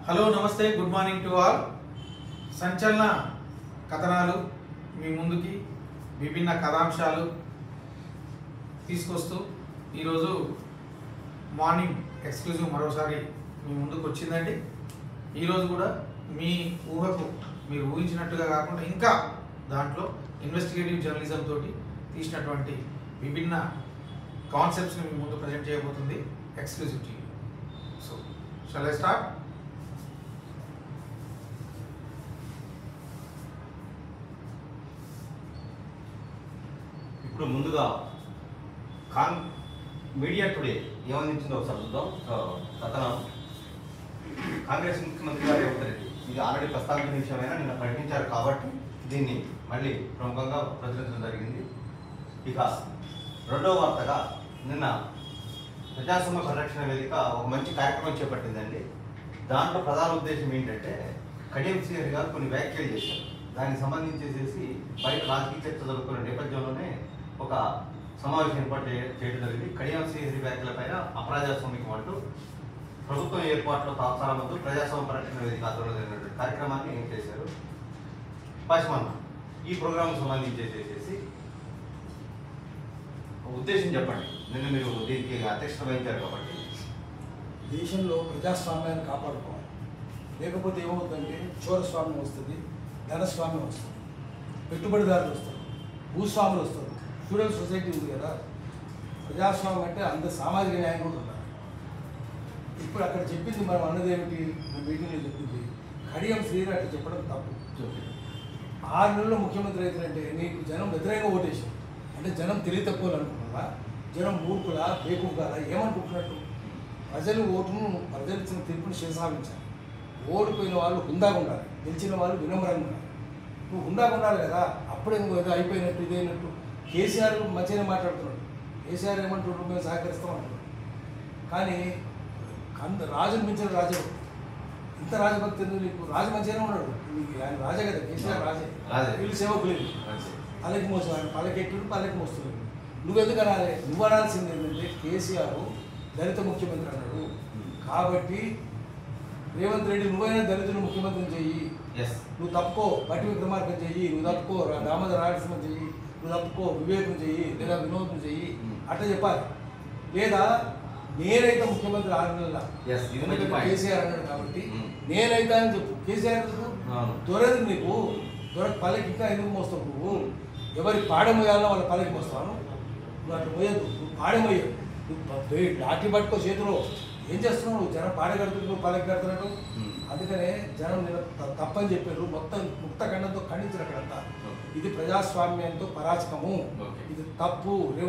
Hello నమస్తే good morning to all. సంచలన కథనాలు మీ ముందుకి విభిన్న కథాంశాలు తీసుకొస్తూ ఈరోజు మార్నింగ్ ఎక్స్క్లూజివ్ మరోసారి మీ ముందుకు వచ్చిందండి. ఈరోజు కూడా మీ ఊహకు మీరు ఊహించినట్టుగా కాకుండా ఇంకా దాంట్లో ఇన్వెస్టిగేటివ్ జర్నలిజం తోటి తీసినటువంటి విభిన్న కాన్సెప్ట్స్ని మీ ముందు ప్రజెంట్ చేయబోతుంది exclusive TV. So shall I start? ఇప్పుడు ముందుగా మీడియా టుడే ఏమందించిందో ఒకసారి చూద్దాం. కథనం కాంగ్రెస్ ముఖ్యమంత్రి గారు రేవంత్ రెడ్డి ఇది ఆల్రెడీ ప్రస్తావించిన విషయమైనా నిన్న ప్రకటించారు కాబట్టి దీన్ని మళ్ళీ ప్రముఖంగా ప్రచురించడం జరిగింది. ఇక రెండవ వార్తగా నిన్న ప్రజాస్వామ్య పరిరక్షణ వేదిక ఒక మంచి కార్యక్రమం చేపట్టిందండి. దాంట్లో ప్రధాన ఉద్దేశం ఏంటంటే కడియం శ్రీహరి గారు కొన్ని వ్యాఖ్యలు చేశారు. దానికి సంబంధించేసి బయట రాజకీయ చర్చ జరుగుతున్న నేపథ్యంలోనే ఒక సమావేశం ఏర్పాటు చేయడం జరిగింది. కడియం శ్రీహరి వ్యాఖ్యలపైన అప్రజాస్వామికం అంటూ ప్రభుత్వం ఏర్పాటులో తాత్సారం వద్దు ప్రజాస్వామ్య పరిరక్షణ వేదిక ఆధ్వర్యంలో జరిగినటువంటి కార్యక్రమాన్ని ఏం చేశారు పశ్చిమన్న ఈ ప్రోగ్రాంకు సంబంధించేసేసి ఉద్దేశం చెప్పండి. నిన్న మీరు దీనికి అధ్యక్షత వహించారు కాబట్టి దేశంలో ప్రజాస్వామ్యాన్ని కాపాడుకోవాలి. లేకపోతే ఏమవుతుందంటే చోరస్వామ్యం వస్తుంది, ధనస్వామ్యం వస్తుంది, పెట్టుబడిదారులు వస్తారు, భూస్వాములు వస్తారు, ఫ్యూడల్ సొసైటీ ఉంది కదా. ప్రజాస్వామ్యం అంటే అంత సామాజిక న్యాయం కూడా ఉండాలి. ఇప్పుడు అక్కడ చెప్పింది మనం అన్నది ఏమిటి, మీటింగ్లో చెప్పింది కడియం శ్రీహరి అట్లా చెప్పడం తప్పు. 6 నెలల్లో ముఖ్యమంత్రి అవుతారంటే నీకు జనం వ్యతిరేకంగా ఓటేశారు అంటే జనం తెలివి తక్కువ అనుకుంటున్నారా, జనం మూర్ఖులా బేకూఫ్గాలా ఏమనుకుంటున్నట్టు? ప్రజలు ఓటును ప్రజలు ఇచ్చిన తీర్పును శిరసావించాలి. ఓడిపోయిన వాళ్ళు హుందాగా ఉండాలి, గెలిచిన వాళ్ళు వినమ్రంగా ఉండాలి. నువ్వు హుందాగా ఉండాలి కదా, అప్పుడే నువ్వు ఏదో అయిపోయినట్టు ఇదైనట్టు. కేసీఆర్ మంచిగానే మాట్లాడుతున్నాడు. కేసీఆర్ ఏమంటున్నాడు, మేము సహకరిస్తాం అంటున్నాడు. కానీ రాజును మించిన రాజభక్తి, ఇంత రాజభక్తి ఎందుకు నీకు? రాజు మంచిగానే ఉన్నాడు, ఆయన రాజే కదా, కేసీఆర్ రాజే. వీళ్ళు సేవకులేదు, పల్లకి మోసం, ఆయన పల్లకెట్టుడు పల్లకి మోస్తున్నాడు. నువ్వెందుకు అనాలి? నువ్వు అనాల్సింది ఏంటంటే కేసీఆర్ దళిత ముఖ్యమంత్రి అన్నాడు కాబట్టి రేవంత్ రెడ్డి నువ్వైనా దళితులు ముఖ్యమంత్రిని చెయ్యి, నువ్వు తప్పుకో బట్టి విక్రమార్కం చెయ్యి, నువ్వు తప్పుకో దామోదర రాయలసీమ చెయ్యి, నువ్వు తప్పుకో వివేకం చెయ్యి, లేదా వినోదం చెయ్యి అట్లా చెప్పాలి. లేదా నేనైతే ముఖ్యమంత్రి 6 నెలల కేసీఆర్ అన్నాడు కాబట్టి నేనైతే అని చెప్పు. కేసీఆర్ దొరదు నీకు, దొరకు పల్లెకి ఇంకా ఎందుకు మోస్తావు? నువ్వు ఎవరి పాడమోయాలో వాళ్ళ పల్లెకి మోస్తాను. నువ్వు అట్లా పోయద్దు, నువ్వు పాడమోయదు. నువ్వు లాఠీ పట్టుకో చేతిలో ఏం చేస్తున్నావు? నువ్వు జనం పాడ కడుతున్నావు, పల్లెకి కడుతున్నట్టు. అందుకనే జనం నేను తప్పని చెప్పారు, మొత్తం ముక్త ఖండంతో ఖండించారు అక్కడంతా. ఇది ప్రజాస్వామ్యంతో పరాచకము, ఇది తప్పు.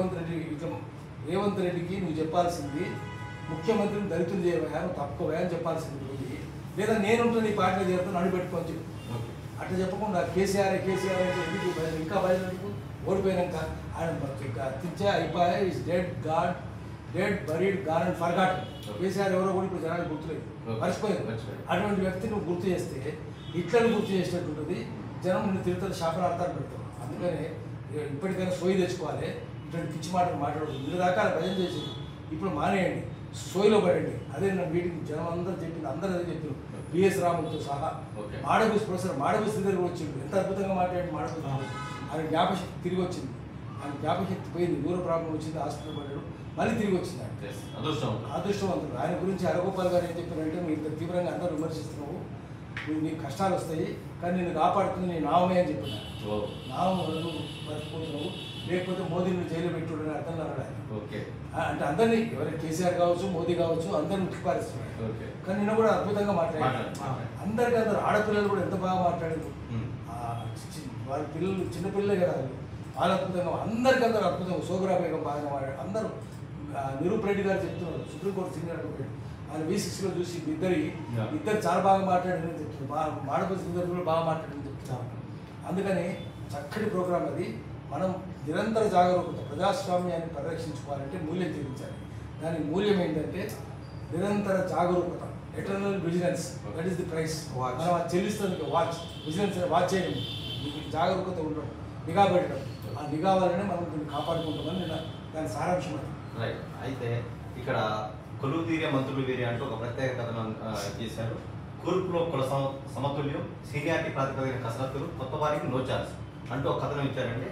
రేవంత్ రెడ్డికి నువ్వు చెప్పాల్సింది ముఖ్యమంత్రిని దళితులు చేయవయా, నువ్వు తప్పుకోవయా అని చెప్పాల్సింది పోయి, లేదా నేనుంటుంది ఈ పార్టీలో చేరుతాను నడిపెట్టుకొని చెప్పు. అట్లా చెప్పకుండా కేసీఆర్ అంటే ఎందుకు ఇంకా బయటకు ఓడిపోయినాక ఆయన తిచ్చా అయిపోయా, is dead god, dead buried gone and forgot. KCR ఎవరో కూడా ఇప్పుడు జనానికి గుర్తులేదు, మర్చిపోయారు. అటువంటి వ్యక్తి నువ్వు గుర్తు చేస్తే ఇట్లను గుర్తు చేసినట్టు ఉంటుంది. జనం నిన్ను తిరుగుతుంది, శాపనార్థాలు పెడతారు. అందుకనే ఇప్పటికైనా సోయి తెచ్చుకోవాలి. ఇటువంటి పిచ్చి మాటలు మాట్లాడదు. 2 రకాల భజన చేసి ఇప్పుడు మానేయండి, సోయిలో పడండి. అదే నా మీటింగ్ జనం అందరూ చెప్పింది, అందరూ అదే చెప్పారు, బిఎస్ రాములతో సహా. మాడబూసి ప్రొఫెసర్ మాడబూసి దగ్గర వచ్చింది, ఎంత అద్భుతంగా మాట్లాడి మాడబూసి. ఆయన జ్ఞాపశక్తి తిరిగి వచ్చింది, ఆయన జ్ఞాపశక్తి పోయింది, దూర ప్రాబ్లం వచ్చింది, హాస్పిటల్ పడ్డాడు, మళ్ళీ తిరిగి వచ్చింది. అదృష్టవంతుడు. ఆయన గురించి హరగోపాల్ గారు ఏం చెప్పారంటే, నువ్వు ఇంత తీవ్రంగా అందరూ విమర్శిస్తున్నావు, నువ్వు నీకు కష్టాలు వస్తాయి కానీ నిన్ను కాపాడుతుంది నీ నామమే అని చెప్పిన. నామం నువ్వు మర్చిపోతున్నావు, లేకపోతే మోదీని జైలు పెట్టుడని అర్థం అన్నాడు. అంటే అందరినీ ఎవరైనా కేసీఆర్ కావచ్చు, మోదీ కావచ్చు, అందరిని ఉట్టిపారిస్తున్నాడు. కానీ నిన్న కూడా అద్భుతంగా మాట్లాడారు. అందరికీ అందరూ ఆడపిల్లలు కూడా ఎంత బాగా మాట్లాడారు. వాళ్ళ పిల్లలు చిన్నపిల్లలే కదా, వాళ్ళు అద్భుతంగా, అందరికీ అద్భుతంగా. సోగ్రా బేగం బాగా మాట్లాడారు. అందరూ నిరూప్ రెడ్డి గారు చెప్తున్నారు, సుప్రీంకోర్టు సీనియర్ అడ్వకేట్, ఆయన V6లో చూసి ఇద్దరు చాలా బాగా మాట్లాడారని చెప్తున్నారు. మాడపల్లి ఇద్దరు కూడా బాగా మాట్లాడారని చెప్తున్నారు. అందుకని చక్కటి ప్రోగ్రాం అది. మనం నిరంతర జాగరూకత, ప్రజాస్వామ్యాన్ని పరిరక్షించుకోవాలంటే మూల్యం చెల్లించాలి. దాని మూల్యం ఏంటంటే నిరంతర జాగరూకత, eternal vigilance, that is the price. మనం అది చెల్లిస్తుంది. విజిలెన్స్ వాచ్ చేయడం, జాగరూకత ఉండడం, నిఘా పెట్టడం. ఆ నిఘా వల్లనే మనం దీన్ని కాపాడుకుంటామని నేను దాని సారాంశం. అయితే ఇక్కడ కొలువు తీరే మంత్రులు వీరే అంటూ ఒక ప్రత్యేక కథనం చేశారు. తూర్పులో కుల సమతుల్యం, సీనియారిటీ ప్రాతిపదికన కసరత్తులు, కొత్త వారికి నో ఛాన్స్ అంటూ ఒక కథనం ఇచ్చారండి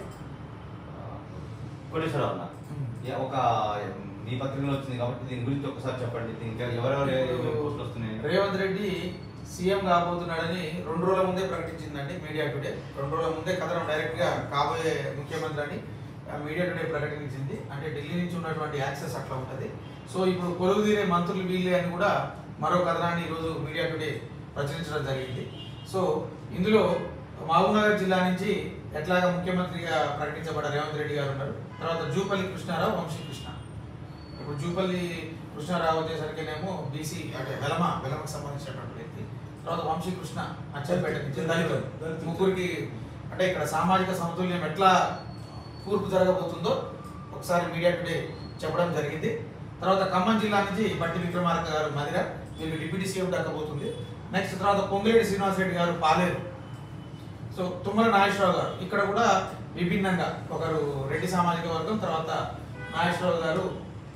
కోటేశ్వరరావు అన్న. ఒక మీ పత్రికలో వచ్చింది కాబట్టి దీని గురించి ఒకసారి చెప్పండి. ఇంకా ఎవరెవరు పోస్టులు వస్తున్నాయి? రేవంత్ రెడ్డి సీఎం కాబోతున్నాడని 2 రోజుల ముందే ప్రకటించిందండి మీడియా టుడే. 2 రోజుల ముందే కథనం డైరెక్ట్గా కాబోయే ముఖ్యమంత్రి అని మీడియా టుడే ప్రకటించింది. అంటే ఢిల్లీ నుంచి ఉన్నటువంటి యాక్సెస్ అట్లా ఉంటుంది. సో ఇప్పుడు కొలువు తీరే మంత్రులు వీళ్ళే అని కూడా మరో కథనాన్ని ఈరోజు మీడియా టుడే ప్రచురించడం జరిగింది. సో ఇందులో మహబూబ్నగర్ జిల్లా నుంచి ఎట్లాగా ముఖ్యమంత్రిగా ప్రకటించబడ్డ రేవంత్ రెడ్డి గారు ఉన్నారు. తర్వాత జూపల్లి కృష్ణారావు, వంశీకృష్ణ. ఇప్పుడు జూపల్లి కృష్ణారావు వచ్చేసరికినేమో బీసీ అంటే వెలమకు సంబంధించినటువంటి వ్యక్తి. తర్వాత వంశీకృష్ణ అచ్చంపేట నుంచి దళితులు. ముగ్గురికి అంటే ఇక్కడ సామాజిక సమతుల్యం ఎట్లా కూర్పు జరగబోతుందో ఒకసారి మీడియా టుడే చెప్పడం జరిగింది. తర్వాత ఖమ్మం జిల్లా నుంచి బట్టి విక్రమార్క గారు మదిర, వీళ్ళు డిప్యూటీ సీఎం దక్కబోతుంది. నెక్స్ట్ తర్వాత పొంగిరెడ్డి శ్రీనివాసరెడ్డి గారు పాలేరు. సో తుమ్మల నాగేశ్వరరావు గారు ఇక్కడ కూడా విభిన్నంగా ఒకరు రెడ్డి సామాజిక వర్గం, తర్వాత నాగేశ్వరరావు గారు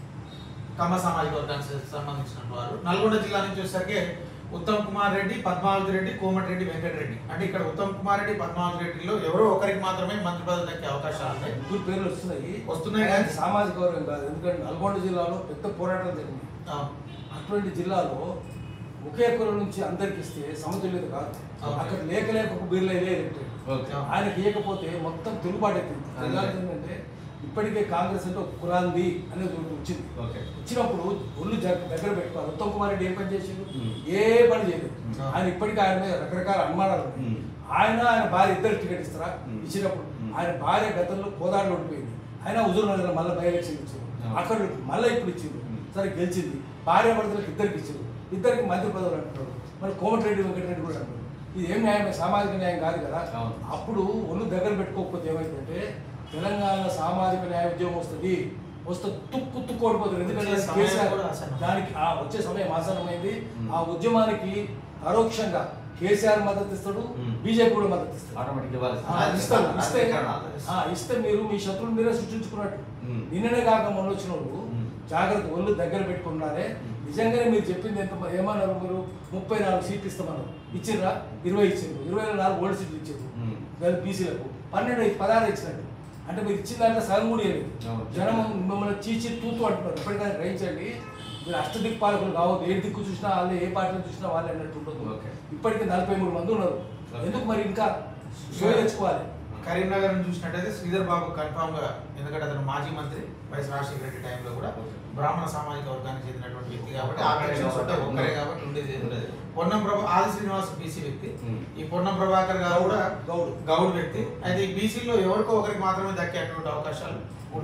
కమ్మ సామాజిక వర్గానికి సంబంధించిన వారు. నల్గొండ జిల్లా నుంచి వచ్చేసరికి ఉత్తమ్ కుమార్ రెడ్డి, పద్మావతి రెడ్డి, కోమటిరెడ్డి వెంకటరెడ్డి. అంటే ఇక్కడ ఉత్తమ్ కుమార్ రెడ్డి, పద్మావతి రెడ్డిలో ఎవరో ఒకరికి మాత్రమే మంత్రి పదవి దక్కే అవకాశాలు ఉన్నాయి. ముగ్గురు పేర్లు వస్తున్నాయి కానీ సామాజిక వర్గం కాదు. ఎందుకంటే నల్గొండ జిల్లాలో పెద్ద పోరాటం జరిగింది. అటువంటి జిల్లాలో ఒకే కులం నుంచి అందరికి ఇస్తే సమతుల్యత కాదు. అక్కడ లేక ఒక బిర్లా ఆయనకి ఇవ్వకపోతే మొత్తం తిరుగుబాటు అవుతుంది. ఏంటంటే ఇప్పటికే కాంగ్రెస్ అంటే ఒక కులాంది అనేది వచ్చింది. వచ్చినప్పుడు ఒళ్ళు దగ్గర పెట్టుకోవాలి. ఉత్తమ్ కుమార్ రెడ్డి ఏం పని చేసిండు? ఏ పని చేయలేదు. ఆయన ఇప్పటికీ ఆయన మీద రకరకాల అనుమానాలు ఉన్నాయి. ఆయన భార్య ఇద్దరు టికెట్ ఇస్తారా? ఇచ్చినప్పుడు ఆయన భార్య గతంలో కోదాడులో ఉండిపోయింది. ఆయన హుజూర్ నగర్లో మళ్ళీ బై ఎలక్షన్ ఇచ్చారు. అక్కడ మళ్ళీ ఇప్పుడు ఇచ్చిండు. సరే గెలిచింది. భార్య భర్తలకు ఇద్దరికి ఇచ్చారు. ఇద్దరికి మంత్రి పదవులు అంటున్నారు. మరి కోమటిరెడ్డి వెంకటరెడ్డి కూడా అంటారు. ఇది ఏం న్యాయం? సామాజిక న్యాయం కాదు కదా. అప్పుడు ఒళ్ళు దగ్గర పెట్టుకోకపోతే ఏమైందంటే తెలంగాణ సామాజిక న్యాయ ఉద్యమం వస్తే తుక్కు ఓడిపోతుంది. ఎందుకంటే దానికి వచ్చే సమయం ఆసన్నమైంది. ఆ ఉద్యమానికి పరోక్షంగా కేసీఆర్ మద్దతు ఇస్తాడు, బీజేపీ కూడా మద్దతు ఇస్తాడు. ఇస్తే మీరు మీ శత్రువులు మీరే సృష్టించుకున్నట్టు. నిన్ననే కాక మొన్న వచ్చినప్పుడు జాగ్రత్త ఒళ్ళు దగ్గర పెట్టుకున్నారే. నిజంగానే మీరు చెప్పింది ఎంత ఏమన్నారు? మీరు 34 సీట్లు ఇస్తామన్నారు. ఇచ్చిండ్రా? 20 ఇచ్చిండ్రు. 24 ఓల్డ్ సీట్లు ఇచ్చారు బీసీలకు. 16 ఇచ్చినట్టు. అంటే మీరు ఇచ్చిన దాంట్లో సగం కూడా లేదు. జనం మిమ్మల్ని చీచి తూతూ అంటున్నారు. ఇప్పటికైనా గ్రహించండి. మీరు అష్టదిక్పాలకులు కావద్దు. ఏ దిక్కు చూసినా వాళ్ళు, ఏ పార్టీని చూసినా వాళ్ళు అన్నట్టు ఉంటుంది. ఇప్పటికీ 43 మంది ఉన్నారు. ఎందుకు మరి ఇంకా షో తెచ్చుకోవాలి? కరీంనగర్ చూసినట్టయితే శ్రీధర్ బాబు కన్ఫామ్ గా, ఎందుకంటే అతను మాజీ మంత్రి వైఎస్ రాజశేఖర రెడ్డి టైంలో కూడా బ్రాహ్మణ సామాజిక వర్గానికి చెందినటువంటి వ్యక్తి కాబట్టి ఒక్కరే కాబట్టి ఉండేది. పొన్నం ఆది శ్రీనివాస్ బీసీ వ్యక్తి. ఈ పొన్నం ప్రభాకర్ గారు కూడా గౌడ్ వ్యక్తి. అయితే ఈ బీసీలో ఎవరికో ఒకరికి మాత్రమే దక్కేటువంటి అవకాశాలు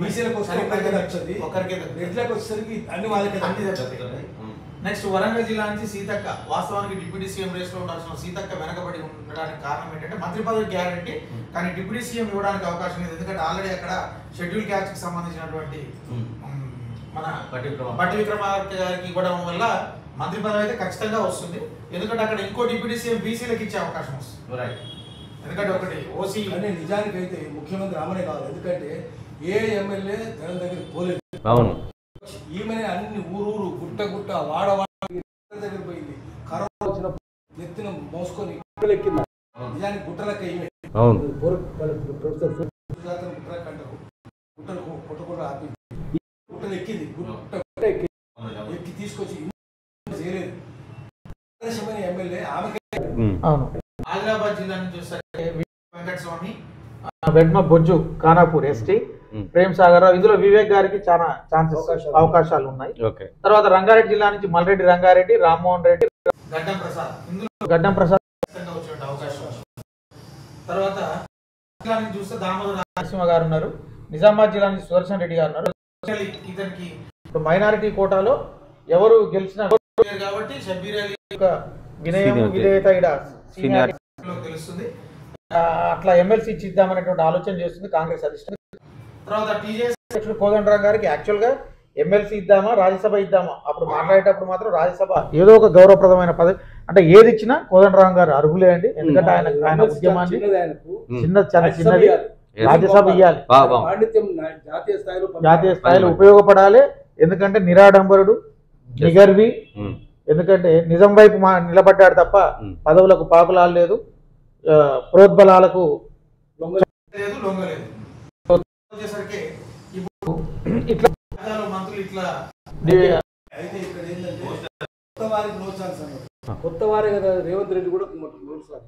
వచ్చేసరికి అన్ని వాళ్ళకి దక్కుతాయి. నెక్స్ట్ వరంగల్ జిల్లా నుంచి సీతక్క. వాస్తవానికి డిప్యూటీ సీఎం రేస్ లో ఉండాల్సిన సీతక్క వెనకబడి ఉండడానికి కారణం ఏంటంటే మంత్రి పదవి గ్యారంటీ, కానీ డిప్యూటీ సీఎం ఇవ్వడానికి అవకాశం లేదు. ఎందుకంటే ఆల్రెడీ అక్కడ షెడ్యూల్ క్యాస్ట్ కి సంబంధించినటువంటి మన బట్టి విక్రమార్క గారికి ఇవ్వడం వల్ల మంత్రి పదవి అయితే ఖచ్చితంగా వస్తుంది. ఎందుకంటే అక్కడ ఇంకో డిప్యూటీ సీఎం బీసీలకు ఇచ్చే అవకాశం వస్తుంది. ఎందుకంటే ఒకటి ఓసీ. నిజానికి అయితే ముఖ్యమంత్రి రామనే కావాలి. ఎందుకంటే ఏ ఎమ్మెల్యే జనం దగ్గరికి పోలేదు. ఈమెనే అన్ని ఊరూరు గుట్ట వాడ దగ్గర పోయింది. కరోనా వచ్చినప్పుడు నెత్తిన మోసుకొని ఎక్కింది. నిజానికి గుట్టలక్క ఈమె ప్రొఫెసర్ గుట్టలక్క అంటారు. గుట్టలు కొట్టకుండా ఆపి గుట్టలు ఎక్కింది. ఎక్కి తీసుకొచ్చి చేయలేదు. ఎమ్మెల్యే ఆమె. ఆదిలాబాద్ జిల్లా నుంచి వస్తే వెంకటస్వామి, వెడ్మ బొజ్జు ఖానాపూర్ ఎస్టీ, ప్రేమ్ సాగర్. ఇందులో వివేక్ గారికి చాలా అవకాశాలు ఉన్నాయి. తర్వాత రంగారెడ్డి జిల్లా నుంచి మల్రెడ్డి రంగారెడ్డి, రామ్మోహన్ రెడ్డి, గడ్డం ప్రసాద్. ఇందులో గడ్డం ప్రసాద్ వచ్చే అవకాశం. తర్వాత జిల్లా నుంచి చూస్తే దామోదర నరసింహ గారు ఉన్నారు. నిజామాబాద్ జిల్లా నుంచి సుదర్శన్ రెడ్డి గారు ఉన్నారు. ఇతనికి మైనారిటీ కోటాలో ఎవరు గెలిచినా కాబట్టి షబ్బీర్ అలీ యొక్క వినయం విధేయత తెలుస్తుంది. అట్లా ఎమ్మెల్సీ ఇచ్చిద్దామనేటువంటి ఆలోచన చేస్తుంది కాంగ్రెస్ అధిష్టానం. తర్వాత టీజేఎస్ అధ్యక్షుడు కోదండరాం గారికి యాక్చువల్ గా ఎమ్మెల్సీ ఇద్దామా, రాజ్యసభ ఇద్దామా, అప్పుడు మాట్లాడేటప్పుడు మాత్రం రాజ్యసభ ఏదో ఒక గౌరవప్రదమైన పదవి అంటే ఏది ఇచ్చినా కోదండరాం గారు అర్హులే అండి. ఎందుకంటే ఆయన ఉద్యమాన్ని చిన్నది రాజ్యసభ ఇవ్వాలి, జాతీయ స్థాయిలో ఉపయోగపడాలి. ఎందుకంటే నిరాడంబరుడు, నిగర్వి, ఎందుకంటే నిజం వైపు నిలబడ్డాడు తప్ప పదవులకు పాకులాడలేదు, ప్రోద్బలాలకు లేదు, లొంగలేదు. వచ్చేసరికి ఇప్పుడు ఇట్లా మంత్రులు ఇట్లా అయితే ఇక్కడ ఏంటంటే కొత్త వారికి నో ఛాన్స్ అన్నారు. కొత్త వారే కదా రేవంత్ రెడ్డి కూడా నోసారి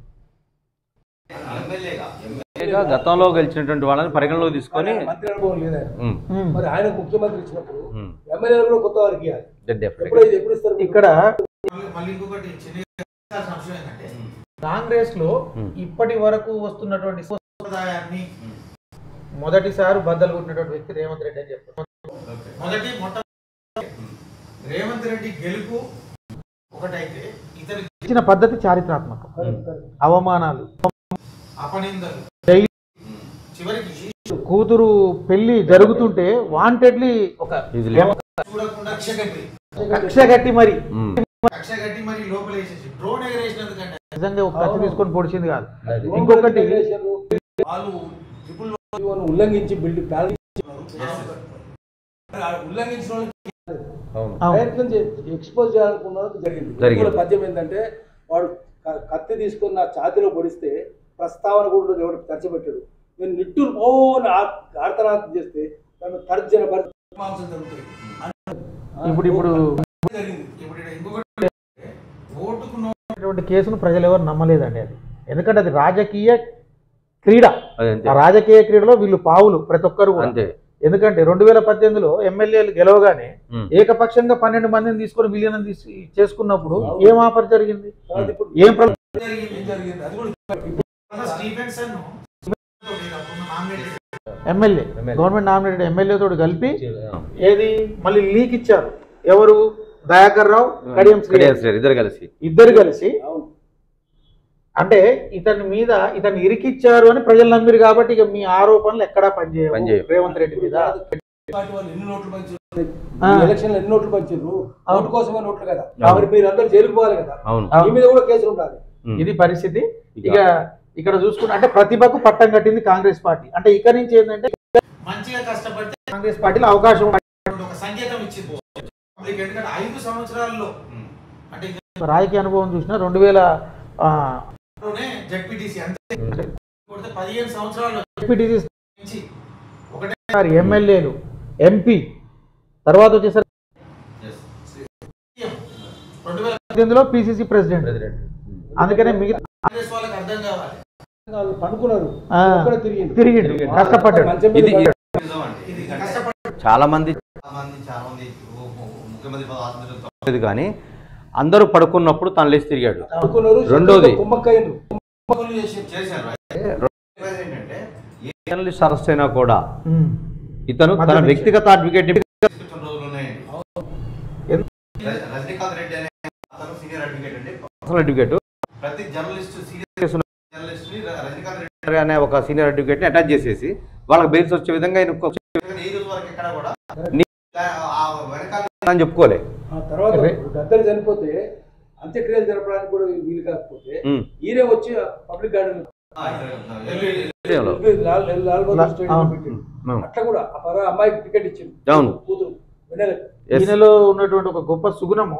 గతంలో గెలిచినటువంటి వాళ్ళని పరిగణలోకి తీసుకొని మంత్రి అనుభవం లేదా మరి ఆయన ముఖ్యమంత్రి ఇచ్చినప్పుడు ఎమ్మెల్యేలు కూడా కొత్త వారికి ఎప్పుడు ఇస్తారు? ఇక్కడ మళ్ళీ ఇంకొకటి చిన్న అంశం ఏంటంటే కాంగ్రెస్ లో ఇప్పటి వరకు వస్తున్నటువంటి సంప్రదాయాన్ని మొదటిసారి బద్దలు కొట్టినటువంటి వ్యక్తి రేవంత్ రెడ్డి అని చెప్పారు. రేవంత్ రెడ్డి గెలుపు ఒకటైతే ఇతను ఇచ్చిన పద్ధతి చారిత్రాత్మకం. అవమానాలు, అపనిందలు, చివరికి కూతురు పెళ్లి జరుగుతుంటే వాంటెడ్లీ ఒక చూడకుండా కక్ష కట్టి మరి లోపలేసేసి డ్రోన్ ఎగరేసినందుకంటే నిజంగా ఒక కత్తి తీసుకొని పొడిచింది కాదు. ఇంకొకటి వాళ్ళు ఉల్లంఘించి బిల్డింగ్ ఉల్లంఘించిన ప్రయత్నం ఎక్స్పోజ్ చేయాలనుకున్న జరిగింది. పద్యం ఏంటంటే వాడు కత్తి తీసుకొని నా ఛాతీలో పొడిస్తే ప్రస్తావన కూడా ఎవరు చర్చపెట్టాడు. నేను నిట్టూరు పోని ఆర్తనార్థం చేస్తే నన్ను తర్జన మాంసం జరుగుతుంది. ఇప్పుడు ఓటుకున్నటువంటి కేసును ప్రజలు ఎవరు నమ్మలేదండి. అది ఎందుకంటే అది రాజకీయ క్రీడ. ఆ రాజకీయ క్రీడలో వీళ్ళు పావులు ప్రతి ఒక్కరు కూడా. ఎందుకంటే 2018లో ఎమ్మెల్యేలు గెలవగానే ఏకపక్షంగా 12 మందిని తీసుకొని విలీనం చేసుకున్నప్పుడు ఏం ఆఫర్ జరిగింది, ఏం ఎమ్మెల్యే గవర్నమెంట్ నామినేటెడ్ ఎమ్మెల్యే తోటి కలిపి ఏది మళ్ళీ లీక్ ఇచ్చారు. ఎవరు? దయాకర్ రావు, కడియం శ్రీహరి ఇద్దరు కలిసి. అంటే ఇతన్ని ఇరికిచ్చారు అని ప్రజలు నమ్మిరు కాబట్టి ఇక మీ ఆరోపణలు ఎక్కడా పనిచేయవు రేవంత్ రెడ్డి మీద. ఎలక్షన్ ఎన్ని నోట్లు పంచారు, ఓటు కోసమే నోట్లు కదా, కాబట్టి మీరు అందరూ జైలుకు పోవాలి కదా, మీ మీద కూడా కేసులు ఉండాలి. ఇది పరిస్థితి. ఇక ఇక్కడ చూసుకుంటే అంటే ప్రతిభకు పట్టం కట్టింది కాంగ్రెస్ పార్టీ. అంటే ఇక్కడ నుంచి ఏంటంటే మంచిగా కష్టపడితే కాంగ్రెస్ పార్టీలో అవకాశం ఒక సంకేతం ఇచ్చింది. ఎందుకంటే 5 సంవత్సరాల్లో అంటే రాజకీయ అనుభవం చూసిన 2000 జెడ్పీటీసీ అంతే 15 సంవత్సరాలు జెడ్పీటీసీ ఒకటేసారి ఎమ్మెల్యేలు, ఎంపీ, తర్వాత వచ్చేసరికి 2018లో పిసిసి ప్రెసిడెంట్. అందుకనే మిగతా వాళ్ళకి అర్థం కావాలి, పడుకున్నారు, తిరిగి కష్టపడ్డాడు. చాలా మంది ముఖ్యమంత్రి కానీ అందరూ పడుకున్నప్పుడు తను లేచి తిరిగాడు. రెండోది జర్నలిస్ట్ అరెస్ట్ అయినా కూడా ఇతను తన వ్యక్తిగత అడ్వకేట్ అనే ఒక సీనియర్ అడ్వకేట్ ని అటాచ్ చేసేసి వాళ్ళకి బెయిల్స్ వచ్చే విధంగా చెప్పుకోలే. తర్వాత గద్దరు చనిపోతే అంత్యక్రియలు జరపడానికి కూడా వీలు కాకపోతే ఈయనే వచ్చి పబ్లిక్ గార్డెన్ అట్లా కూడా అమ్మాయికి టికెట్ ఇచ్చింది. అవును, కూతురు ఈయనలో ఉన్నటువంటి ఒక గొప్ప సుగుణము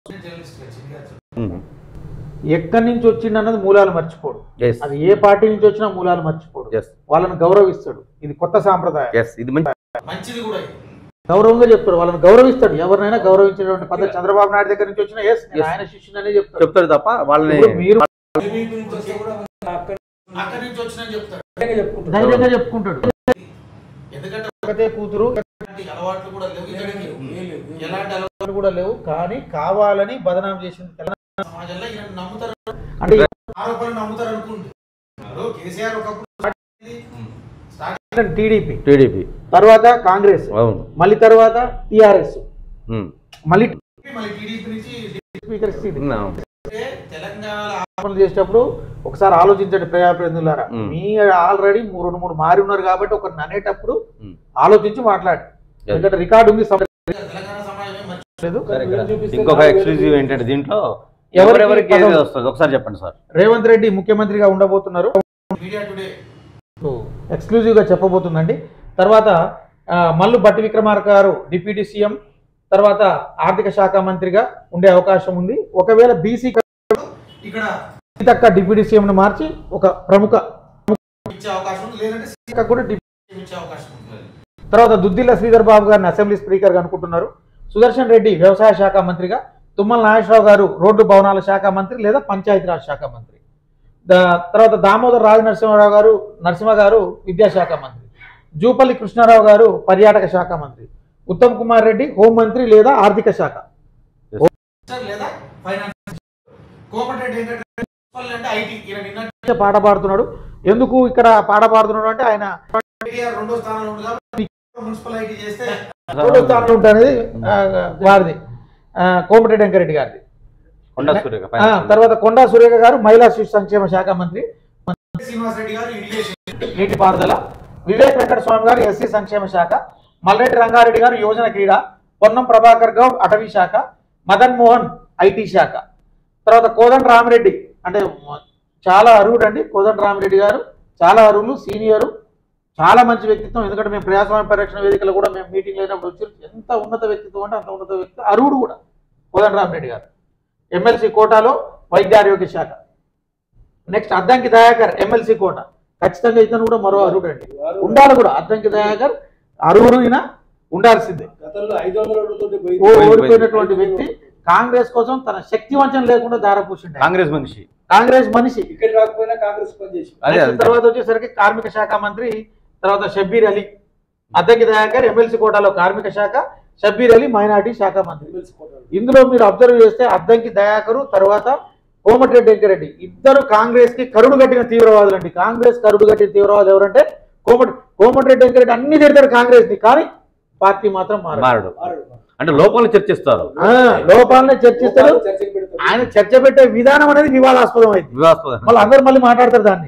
ఎక్కడి నుంచి వచ్చింది అన్నది మూలాలు మర్చిపోడు. అది ఏ పార్టీ నుంచి వచ్చినా మూలాలు మర్చిపోడు. వాళ్ళని గౌరవిస్తాడు. ఇది కొత్త సాంప్రదాయం. ఇది మంచిది కూడా. గౌరవంగా చెప్తాడు, వాళ్ళని గౌరవిస్తాడు. ఎవరినైనా గౌరవించేటువంటి పద్ధతి చంద్రబాబు నాయుడు దగ్గర నుంచి వచ్చినా ఆయన శిష్యుననే చెప్తాడు తప్ప వాళ్ళని మీరు ధైర్యంగా చెప్పుకుంటాడు. ఎందుకంటే ఒకటే కూతురు, అలవాట్లు కూడా లేవు, ఎలాంటి అలవాట్లు కూడా లేవు. కానీ కావాలని బదనాం చేసింది తెలంగాణ సమాజంలో. ఈయన నమ్ముతారు అంటే ఆరోపణలు నమ్ముతారు అనుకుంటే. కేసీఆర్ ఒకప్పుడు టీడీపీ, తర్వాత కాంగ్రెస్, మళ్ళీ తర్వాత టీఆర్ఎస్, మళ్ళీ టీడీపీ నుంచి స్పీకర్ తెలంగాణ ఆరోపణలు చేసేటప్పుడు ఒకసారి ఆలోచించండి ప్రజాప్రతినిధులారా. మీ ఆల్రెడీ 2-3 మారి ఉన్నారు కాబట్టి ఒకరిని అనేటప్పుడు ఆలోచించి మాట్లాడి. ఎందుకంటే రికార్డు ఉంది. తెలంగాణ సమాజం ఇంకొక ఎక్స్క్లూజివ్ ఏంటంటే దీంట్లో ఎవరెవరికి వస్తుంది ఒకసారి చెప్పండి సార్. రేవంత్ రెడ్డి ముఖ్యమంత్రిగా ఉండబోతున్నారు. మీడియా టుడే ఎక్స్క్లూజివ్ గా చెప్పబోతుందండి. తర్వాత మల్లు భట్టి విక్రమార్క గారు డిప్యూటీ సీఎం, తర్వాత ఆర్థిక శాఖ మంత్రిగా ఉండే అవకాశం ఉంది. ఒకవేళ బీసీ ఇక్కడ సీతక్క డిప్యూటీ సీఎంను మార్చి ఒక ప్రముఖ ఇచ్చే అవకాశం ఉంది, లేదంటే సీతక్క కూడా డిప్యూటీ ఇచ్చే అవకాశం ఉంది. తర్వాత దుద్దిల్ల శ్రీధర్ బాబు గారిని అసెంబ్లీ స్పీకర్గా అనుకుంటున్నారు. సుదర్శన్ రెడ్డి వ్యవసాయ శాఖ మంత్రిగా, తుమ్మల నాగేశ్వరరావు గారు రోడ్డు భవనాల శాఖ మంత్రి లేదా పంచాయతీరాజ్ శాఖ మంత్రి. తర్వాత దామోదర్ నరసింహ గారు విద్యాశాఖ మంత్రి, జూపల్లి కృష్ణారావు గారు పర్యాటక శాఖ మంత్రి, ఉత్తమ్ కుమార్ రెడ్డి హోంమంత్రి లేదా ఆర్థిక శాఖ లేదా ఫైనాన్స్. పాట పాడుతున్నాడు. ఎందుకు ఇక్కడ పాట పాడుతున్నాడు అంటే ఆయన రెండో స్థానంలో మున్సిపల్ ఐటీ చేస్తే రెండో స్థానంలో ఉంటుంది వారిది కోమటిరెడ్డి వెంకరెడ్డి గారిది. తర్వాత కొండా సురేఖ గారు మహిళా శిశు సంక్షేమ శాఖ మంత్రి, శ్రీనివాసరెడ్డి గారు ఇరిగేషన్ నీటిపారుదల, వివేక్ వెంకటస్వామి గారు ఎస్సీ సంక్షేమ శాఖ, మల్రెడ్డి రంగారెడ్డి గారు యువజన క్రీడ, పొన్నం ప్రభాకర్ గౌడ్ అటవీ శాఖ, మదన్ మోహన్ ఐటీ శాఖ. తర్వాత కోదండ రామిరెడ్డి అంటే చాలా అర్హుడు అండి. కోదండ రామిరెడ్డి గారు చాలా అర్హులు, సీనియరు, చాలా మంచి వ్యక్తిత్వం. ఎందుకంటే మేము ప్రజాస్వామ్య పరిరక్షణ వేదికలు కూడా మేము మీటింగ్ అయినప్పుడు వచ్చి ఎంత ఉన్నత వ్యక్తిత్వం అంటే అంత ఉన్నత వ్యక్తి, అర్హుడు కూడా కోదండ రామిరెడ్డి గారు. ఎమ్మెల్సీ కోటాలో వైద్య ఆరోగ్య శాఖ. Next Addanki Dayakar MLC quota, ఖచ్చితంగా ఇతను కూడా మరో అర్హుడు అండి, ఉండాలి కూడా. అద్దంకి దయాకర్ అర్హుడు అయినా ఉండాల్సిందే. ఓడిపోయినటువంటి వ్యక్తి కాంగ్రెస్ కోసం తన శక్తి వంచన లేకుండా దారపూసిండు. కాంగ్రెస్ మనిషి ఇక్కడ రాకపోయినా కాంగ్రెస్ పనిచేసి. తర్వాత వచ్చేసరికి కార్మిక శాఖ మంత్రి, తర్వాత షబ్బీర్ అలీ. అద్దంకి దయాకర్ ఎమ్మెల్సీ కోటాలో కార్మిక శాఖ, షబ్బీర్ అలీ మైనార్టీ శాఖ మంత్రి. ఇందులో మీరు అబ్జర్వ్ చేస్తే అద్దంకి దయాకరు తర్వాత కోమటిరెడ్డి వెంకరెడ్డి ఇద్దరు కాంగ్రెస్ కి కరుడు కట్టిన తీవ్రవాదులు అండి. కాంగ్రెస్ కరుడు కట్టిన తీవ్రవాదులు ఎవరంటే కోమటిరెడ్డి వెంకరెడ్డి అన్ని తిడతారు కాంగ్రెస్ ని, కానీ పార్టీ మాత్రం మారడు. అంటే లోపాలను చర్చిస్తారు, లోపాలనే చర్చిస్తారు. ఆయన చర్చ పెట్టే విధానం అనేది వివాదాస్పదం అయింది. మళ్ళీ అందరు మళ్ళీ మాట్లాడతారు దాన్ని.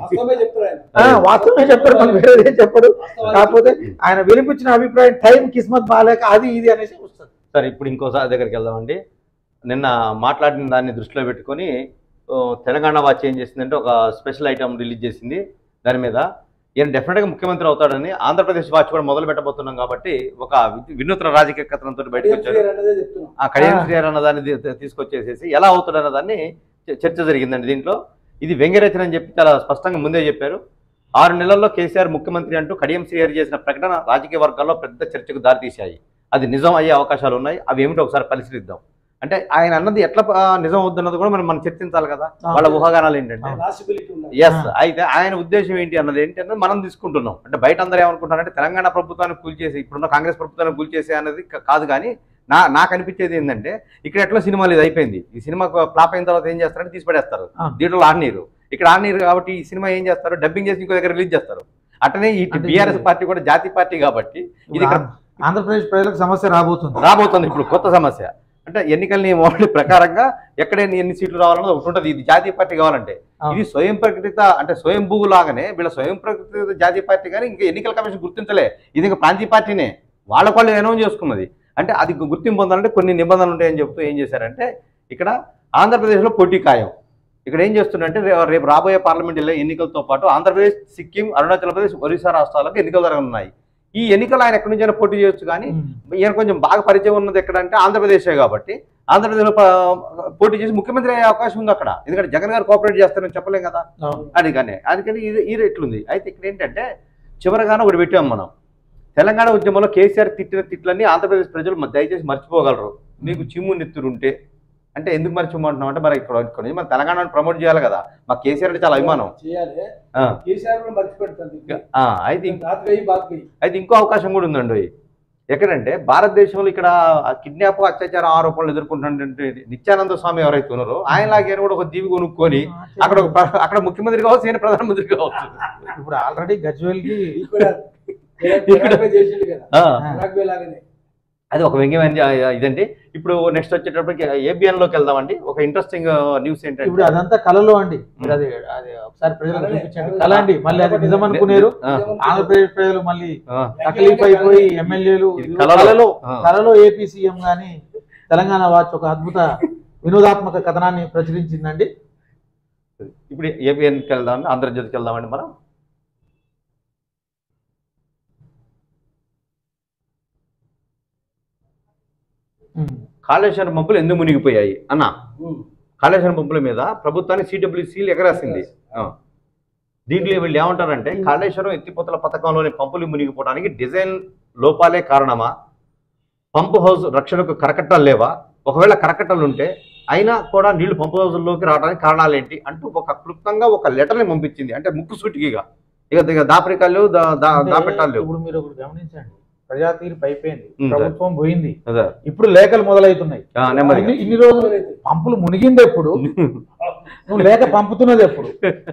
వాస్తవమే చెప్తారు, మళ్ళీ వేరేదేం చెప్పరు. కాకపోతే ఆయన వినిపించిన అభిప్రాయం టైం కిస్మత్ బాగాలేక అది ఇది అనేసి వస్తుంది. సరే, ఇప్పుడు ఇంకోసారి దగ్గరికి వెళ్దామండి. నిన్న మాట్లాడిన దాన్ని దృష్టిలో పెట్టుకొని తెలంగాణ వాచ్ ఏం చేసిందంటే ఒక స్పెషల్ ఐటమ్ రిలీజ్ చేసింది. దాని మీద ఈయన డెఫినెట్గా ముఖ్యమంత్రి అవుతాడని ఆంధ్రప్రదేశ్ వాచ్ కూడా మొదలు పెట్టబోతున్నాం కాబట్టి ఒక వినూత్న రాజకీయ కథనంతో బయటకు వచ్చాడు. ఆ కడియం శ్రీహరి అన్న దాన్ని తీసుకొచ్చేసేసి ఎలా అవుతాడన్న దాన్ని చర్చ జరిగిందండి. దీంట్లో ఇది వ్యంగ్యరచన అని చెప్పి చాలా స్పష్టంగా ముందే చెప్పారు. 6 నెలల్లో కేసీఆర్ ముఖ్యమంత్రి అంటూ కడియం శ్రీహరి చేసిన ప్రకటన రాజకీయ వర్గాల్లో పెద్ద చర్చకు దారితీశాయి. అది నిజం అయ్యే అవకాశాలు ఉన్నాయి. అవి ఏమిటో ఒకసారి పరిశీలిద్దాం. అంటే ఆయన అన్నది ఎట్లా నిజం అవుతున్నది కూడా మనం చర్చించాలి కదా. వాళ్ళ ఊహాగానాలు ఏంటంటే అయితే ఆయన ఉద్దేశం ఏంటి అన్నది ఏంటి అన్నది మనం తీసుకుంటున్నాం. అంటే బయట అందరూ ఏమనుకుంటారంటే తెలంగాణ ప్రభుత్వాన్ని కూల్చేసి ఇప్పుడున్న కాంగ్రెస్ ప్రభుత్వాన్ని కూల్చేసి అన్నది కాదు. కానీ నాకు అనిపించేది ఏంటంటే ఇక్కడ ఎట్లా సినిమాలు ఇది అయిపోయింది. ఈ సినిమా ఫ్లాప్ అయిన తర్వాత ఏం చేస్తారంటే తీసి పడేస్తారు. దీంట్లో ఆడనీరు, ఇక్కడ ఆడనీరు. కాబట్టి ఈ సినిమా ఏం చేస్తారు, డబ్బింగ్ చేసి ఇంకో దగ్గర రిలీజ్ చేస్తారు. అట్లనే ఈ బీఆర్ఎస్ పార్టీ కూడా జాతి పార్టీ కాబట్టి ఇది ఆంధ్రప్రదేశ్ ప్రజలకు సమస్య రాబోతుంది. ఇప్పుడు కొత్త సమస్య అంటే ఎన్నికల నియమావళి ప్రకారంగా ఎక్కడైనా ఎన్ని సీట్లు రావాలన్నది ఒకటి ఉంటుంది. ఇది జాతీయ పార్టీ కావాలంటే ఇది స్వయం ప్రకటిత అంటే స్వయం భూ లాగానే వీళ్ళ స్వయం ప్రకటిత జాతీయ పార్టీ కానీ ఇంకా ఎన్నికల కమిషన్ గుర్తించలే. ఇది ఇంకా ప్రాంతీయ పార్టీనే, వాళ్ళు అనౌన్స్ చేసుకున్నది. అంటే అది గుర్తింపు పొందాలంటే కొన్ని నిబంధనలు ఉంటాయని చెప్తూ ఏం చేశారంటే ఇక్కడ ఆంధ్రప్రదేశ్లో పోటీ ఖాయం. ఇక్కడ ఏం చేస్తుందంటే రేపు రాబోయే పార్లమెంట్ ఎన్నికలతో పాటు ఆంధ్రప్రదేశ్, సిక్కిం, అరుణాచల్ ప్రదేశ్, ఒరిస్సా రాష్ట్రాలకు ఎన్నికలు జరగనున్నాయి. ఈ ఎన్నికలు ఆయన ఎక్కడి నుంచైనా పోటీ చేయొచ్చు. కానీ ఈయన కొంచెం బాగా పరిచయం ఉన్నది ఎక్కడంటే ఆంధ్రప్రదేశే కాబట్టి ఆంధ్రప్రదేశ్లో పోటీ చేసి ముఖ్యమంత్రి అయ్యే అవకాశం ఉంది అక్కడ. ఎందుకంటే జగన్ గారు కోఆపరేట్ చేస్తారని చెప్పలేం కదా. అందుకని ఇది ఎట్లుంది. అయితే ఇక్కడ ఏంటంటే చివరిగానే ఒకటి పెట్టాం మనం. తెలంగాణ ఉద్యమంలో కేసీఆర్ తిట్టిన తిట్లన్నీ ఆంధ్రప్రదేశ్ ప్రజలు దయచేసి మర్చిపోగలరు. మీకు చిమ్ము నెత్తురుంటే అంటే ఎందుకు మర్చిపోమంటున్నాం అంటే మరి ఇక్కడ మన తెలంగాణను ప్రమోట్ చేయాలి కదా. మా కేసీఆర్ అంటే చాలా అభిమానం. అయితే ఇంకో అవకాశం కూడా ఉందండి. ఎక్కడంటే భారతదేశంలో ఇక్కడ కిడ్నాప్, అత్యాచార ఆరోపణలు ఎదుర్కొంటున్నటువంటి నిత్యానంద స్వామి ఎవరైతే ఉన్నారో ఆయనలాగే కూడా ఒక దీవి కొనుక్కొని అక్కడ ముఖ్యమంత్రి కావచ్చు, ఆయన ప్రధానమంత్రి కావచ్చు. ఇప్పుడు ఆల్రెడీ గజ్వేల్కి అది ఒక వ్యంగ్యమైన ఇదండి. ఇప్పుడు నెక్స్ట్ వచ్చేటప్పటికి ఏబిఎన్లోకి వెళ్దామండి. ఒక ఇంట్రెస్టింగ్ న్యూస్ ఏంటంటే ఇప్పుడు అదంతా కళలో అండి. అది ఒకసారి ప్రజలకు చూపించండి కళ అండి. మళ్ళీ అది నిజం అనుకునేరు ఆంధ్రప్రదేశ్ ప్రజలు మళ్ళీ తక్లీఫ్ అయిపోయి ఎమ్మెల్యేలు కళలో ఏపీ సీఎం గాని తెలంగాణ వాచ్ ఒక అద్భుత వినోదాత్మక కథనాన్ని ప్రచురించిందండి. ఇప్పుడు ఏబిఎన్కి వెళ్దామండి, ఆంధ్రజ్యోతికి వెళ్దామండి మనం. కాళేశ్వరం పంపులు ఎందుకు మునిగిపోయాయి అన్న. కాళేశ్వరం పంపుల మీద ప్రభుత్వాన్ని సిడబ్ల్యూసీలు ఎగరేసింది. దీంట్లో వీళ్ళు ఏమంటారంటే కాళేశ్వరం ఎత్తిపోతల పథకంలోని పంపులు మునిగిపోవడానికి డిజైన్ లోపాలే కారణమా, పంపు హౌస్ రక్షణకు కరకట్టాలు లేవా, ఒకవేళ కరకట్టాలు ఉంటే అయినా కూడా నీళ్లు పంపు హౌజుల్లోకి రావడానికి కారణాలు ఏంటి అంటూ ఒక క్లుప్తంగా ఒక లెటర్ని పంపించింది. అంటే ముక్కుసూటిగా ఇక దాపరికాలు దాపెట్టాలు లేవు. ఇప్పుడు మీరు ఒకటి గమనించండి, ప్రజా తీర్పు అయిపోయింది, ప్రభుత్వం పోయింది, ఇప్పుడు లేఖలు మొదలవుతున్నాయి. ఇన్ని రోజులు పంపులు మునిగింది ఎప్పుడు, నువ్వు లేఖ పంపుతున్నది ఎప్పుడు,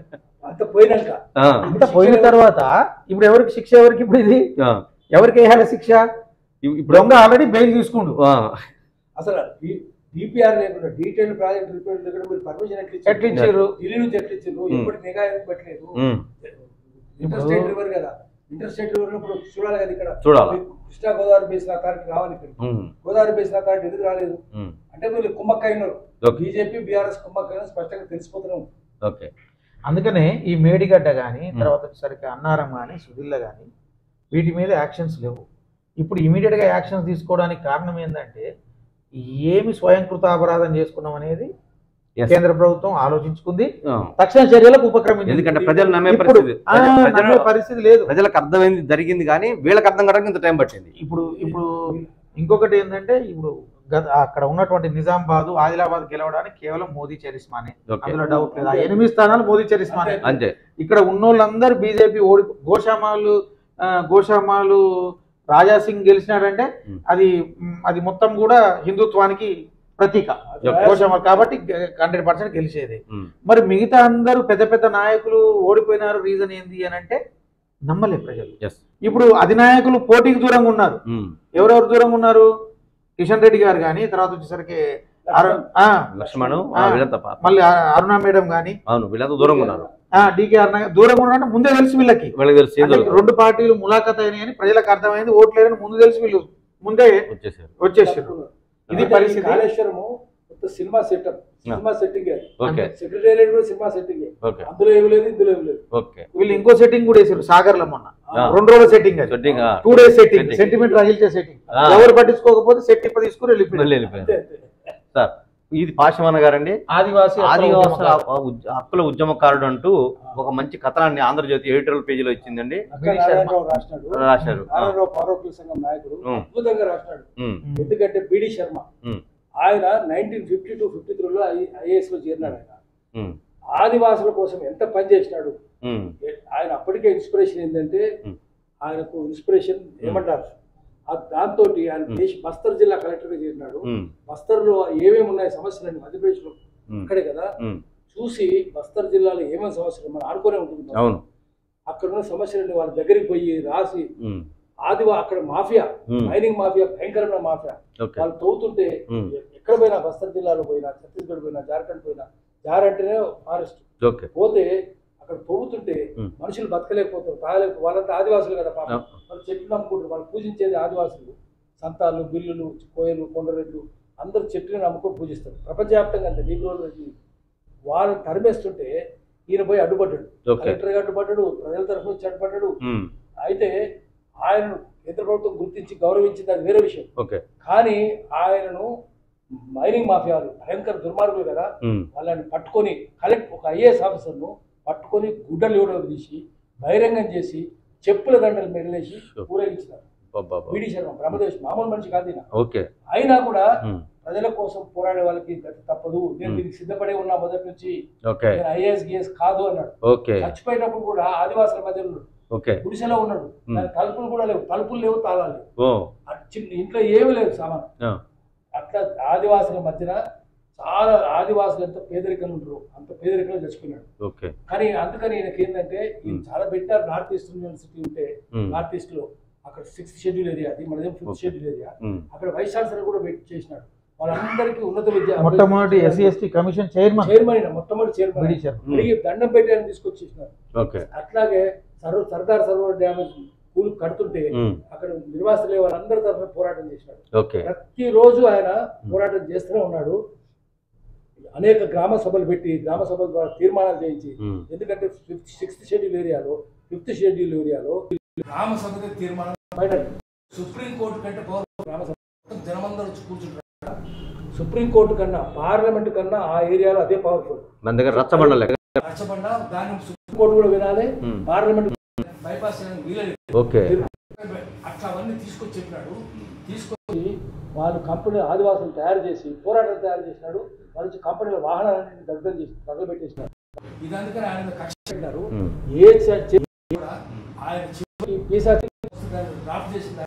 అంత పోయిన తర్వాత ఇప్పుడు ఎవరికి శిక్ష, ఎవరికి ఇప్పుడు ఇది ఎవరికి వేయాలి శిక్ష? ఇప్పుడు దొంగ ఆల్రెడీ బెయిల్ తీసుకుండు. అసలు డిపిఆర్ లేకుండా డీటెయిల్ ప్రాజెక్ట్ రిపోర్ట్ లేకుండా మీరు పర్మిషన్ ఎట్లా ఇచ్చారు, ఢిల్లీ నుంచి ఎట్లా ఇచ్చారు, ఎప్పటి నిఘా ఎందుకు పెట్టలేదు? ఇంటర్స్టేట్ రివర్ కదా, ఇంటర్స్టేట్ రివర్ ఇప్పుడు చూడాలి కదా, ఇక్కడ చూడాలి. కృష్ణా గోదావరి బేసిన్ అథారిటీ రావాలి, ఇక్కడ గోదావరి బేసిన్ అథారిటీ ఎందుకు రాలేదు అంటే వీళ్ళు కుమ్మక్కైనారు, బీజేపీ బీఆర్ఎస్ కుమ్మక్కైనా స్పష్టంగా తెలిసిపోతున్నాం. ఓకే, అందుకనే ఈ మేడిగడ్డ కానీ తర్వాత వచ్చేసరికి అన్నారం కానీ సుధిల్ల కానీ వీటి మీద యాక్షన్స్ లేవు. ఇప్పుడు ఇమీడియట్గా యాక్షన్స్ తీసుకోవడానికి కారణం ఏంటంటే ఏమి స్వయంకృతాపరాధం చేసుకున్నాం అనేది కేంద్ర ప్రభుత్వం ఆలోచించుకుంది, తక్షణ చర్యలకు ఉపక్రమించింది. ఎందుకంటే ప్రజలు నమ్మే పరిస్థితి లేదు. ప్రజలకు అర్థమైంది జరిగింది కానీ వీళ్ళకి అర్థం కావడానికి ఇంత టైం పట్టింది. ఇప్పుడు ఇంకొకటి ఏంటంటే ఇప్పుడు అక్కడ ఉన్నటువంటి నిజామాబాద్ ఆదిలాబాద్ గెలవడానికి కేవలం మోదీ చరిస్మానే, అందులో డౌట్ లేదు. 8 స్థానాలు మోదీ చరిస్మానే అంతే. ఇక్కడ ఉన్నోళ్ళందరూ బీజేపీ గోషామాలు రాజాసింగ్ గెలిచినాడంటే అది మొత్తం కూడా హిందుత్వానికి ప్రతీక గోషామాలు, కాబట్టి 100% గెలిచేది. మరి మిగతా అందరూ పెద్ద పెద్ద నాయకులు ఓడిపోయినారు, రీజన్ ఏంది అని అంటే నమ్మలే ప్రజలు. ఇప్పుడు అధినాయకులు పోటీకి దూరంగా ఉన్నారు. ఎవరెవరు దూరంగా ఉన్నారు? కిషన్ రెడ్డి గారు కానీ, తర్వాత వచ్చేసరికి మళ్ళీ అరుణ మేడం కానీ దూరంగా ఉన్నారు. డికేఆర్ దూరంగా ఉన్నారంటే ముందే తెలుసు వీళ్ళకి. రెండు పార్టీలు ములాఖత్ అయినాయి అని ప్రజలకు అర్థమైంది, ఓట్లేరని ముందు తెలుసు, వీళ్ళు ముందే వచ్చేసారు. ఇది పరిస్థితి. Kaleshwaram cinema setup, cinema setting, secretariat కూడా సినిమా సెట్టింగ్, అందులో ఏమి లేదు, ఇందులో ఏమి లేదు. వీళ్ళు ఇంకో సెట్టింగ్ కూడా వేసారు సాగర్ లో మొన్న, 2 రోజుల సెట్టింగ్, 2 days సెట్టింగ్, సెంటిమెంట్ రహిల్చే సెట్టింగ్. ఎవరు పట్టించుకోకపోతే సెట్ ఇప్ప తీసుకుని వెళ్ళిపోయారు. సార్ ఇది పాశమన్న గారండి, ఆదివాసీ హక్కుల ఉద్యమకారుడు అంటూ ఒక మంచి కథనాన్ని ఆంధ్రజ్యోతి ఎడిటోరియల్ పేజీలో ఇచ్చిందండి. రాశారు అద్భుతంగా రాసినాడు. ఎందుకంటే బిడి శర్మ ఆయన 1952-53లో ఐఏఎస్ లో చేరినాడు. ఆయన ఆదివాసుల కోసం ఎంత పని చేసినాడు. ఆయన అప్పటికే ఇన్స్పిరేషన్ ఏంటంటే ఆయనకు ఇన్స్పిరేషన్ ఏమంటారు, దాంతో ఆయన బస్తర్ జిల్లా కలెక్టర్ గా చేరినాడు. బస్తర్ లో ఏమేమి ఉన్నాయి సమస్యలు మధ్యప్రదేశ్ లో అక్కడే కదా, చూసి బస్తర్ జిల్లాలో ఏమేమి సమస్యలు మనం ఆడుకునే ఉంటుంది, అక్కడ ఉన్న సమస్యలని వాళ్ళ దగ్గరికి పోయి రాసి అక్కడ మాఫియా, మైనింగ్ మాఫియా, భయంకరమైన మాఫియా, వాళ్ళు తవ్వుతుంటే ఎక్కడ పోయినా బస్తర్ జిల్లాలో పోయినా, ఛత్తీస్గఢ్ పోయినా, జార్ఖండ్ పోయినా, అంటేనే ఫారెస్ట్ పోతే అక్కడ తవ్వుతుంటే మనుషులు బతకలేకపోతారు, తాగలేకపోతే. వాళ్ళంతా ఆదివాసులు కదా పాపం, వాళ్ళు చెట్లు నమ్ముకుంటారు. వాళ్ళు పూజించేది ఆదివాసులు, సంతాలు, బిల్లులు, కోయలు, కొండరెడ్లు అందరూ చెట్లను నమ్ముకొని పూజిస్తారు ప్రపంచవ్యాప్తంగా. అంతే నీగ్రోలు వాళ్ళు తరిమేస్తుంటే ఈయన పోయి అడ్డుపడ్డాడు, కలెక్టర్ గా అడ్డుపడ్డాడు, ప్రజల తరఫున వచ్చి అడ్డుపడ్డాడు. అయితే ఆయనను కేంద్ర ప్రభుత్వం గుర్తించి గౌరవించింది, అది వేరే విషయం. కానీ ఆయనను మైనింగ్ మాఫియాలు భయంకర దుర్మార్గులు కదా, వాళ్ళని పట్టుకొని ఒక ఐఏఎస్ ఆఫీసర్ను పట్టుకొని గుడ్డలు ఇవ్వడం తీసి బహిరంగం చేసి చెప్పుల దండలు మెడలేసి ఊరేగించినారు. బిడి శర్మ బ్రహ్మదేశ్ మామూలు మనిషి కాదు. అయినా కూడా ప్రజల కోసం పోరాడే వాళ్ళకి తప్పదు, నేను దీనికి సిద్ధపడే ఉన్నా మొదటి నుంచి, నేను ఐఏఎస్ గిఎస్ కాదు అన్నాడు. చచ్చిపోయేటప్పుడు కూడా ఆదివాసుల మధ్య ఉన్నాడు, గుడిసెలో ఉన్నాడు, దాని తలుపులు కూడా లేవు, తలుపులు లేవు, తాళాలు చిన్న ఇంట్లో ఏమి లేవు సామాన్. అట్లా ఆదివాసుల మధ్యన చాలా ఆదివాసులు ఎంత పేదరికంగా ఉంటారు అంత పేదరికంగా చచ్చిపోయినాడు. కానీ అందుకని ఈయనకి ఏంటంటే ఈయన చాలా పెట్టారు. నార్త్ ఈస్ట్ యూనివర్సిటీ ఉంటే నార్త్ ఈస్ట్ లో అక్కడ 6th షెడ్యూల్ ఏరియా, అది మనదేం 5th షెడ్యూల్ ఏరియా, అక్కడ వైస్ ఛాన్సలర్ కూడా పెట్టి చేసినాడు. వాళ్ళందరికీ ఉన్నత విద్య, మొట్టమొదటి SC/ST కమిషన్ చైర్మన్ మొట్టమొదటి చైర్మన్ అడిగి దండం పెట్టి ఆయన తీసుకొచ్చేసినారు. అట్లాగే సర్దార్ సరోవర్ డ్యామ్ స్కూల్ కడుతుంటే అక్కడ నిర్వాసితులే వాళ్ళందరి తరఫున పోరాటం చేసినాడు. ప్రతిరోజు ఆయన పోరాటం చేస్తూనే ఉన్నాడు. అనేక గ్రామ సభలు పెట్టి గ్రామ సభల ద్వారా తీర్మానాలు చేయించి, ఎందుకంటే 6th షెడ్యూల్ ఏరియాలో 5th షెడ్యూల్ ఏరియాలో గ్రామ సభ తీర్మానం బయట సుప్రీంకోర్టు కంటే గ్రామ సభ జనమందరూ వచ్చి కూర్చుంటారు. సుప్రీంకోర్టు కన్నా పార్లమెంట్ కన్నా ఆ ఏరియాలో అదే పవర్ఫుల్. మన దగ్గర రచ్చబండ దాన్ని సుప్రీంకోర్టు కూడా వినాలి, పార్లమెంట్ బైపాస్ వీలేదు. ఓకే, అట్లా అవన్నీ తీసుకొచ్చి చెప్పినాడు. తీసుకొచ్చి వాళ్ళు కంపెనీ ఆదివాసులు తయారు చేసి పోరాటం తయారు చేసినాడు. వాళ్ళు కంపెనీల వాహనాలన్నీ తగలబెట్టేసినారు. ఇది అందుకని ఆయన కక్ష పెట్టినారు. ఆయన డ్రాఫ్ట్ చేసిన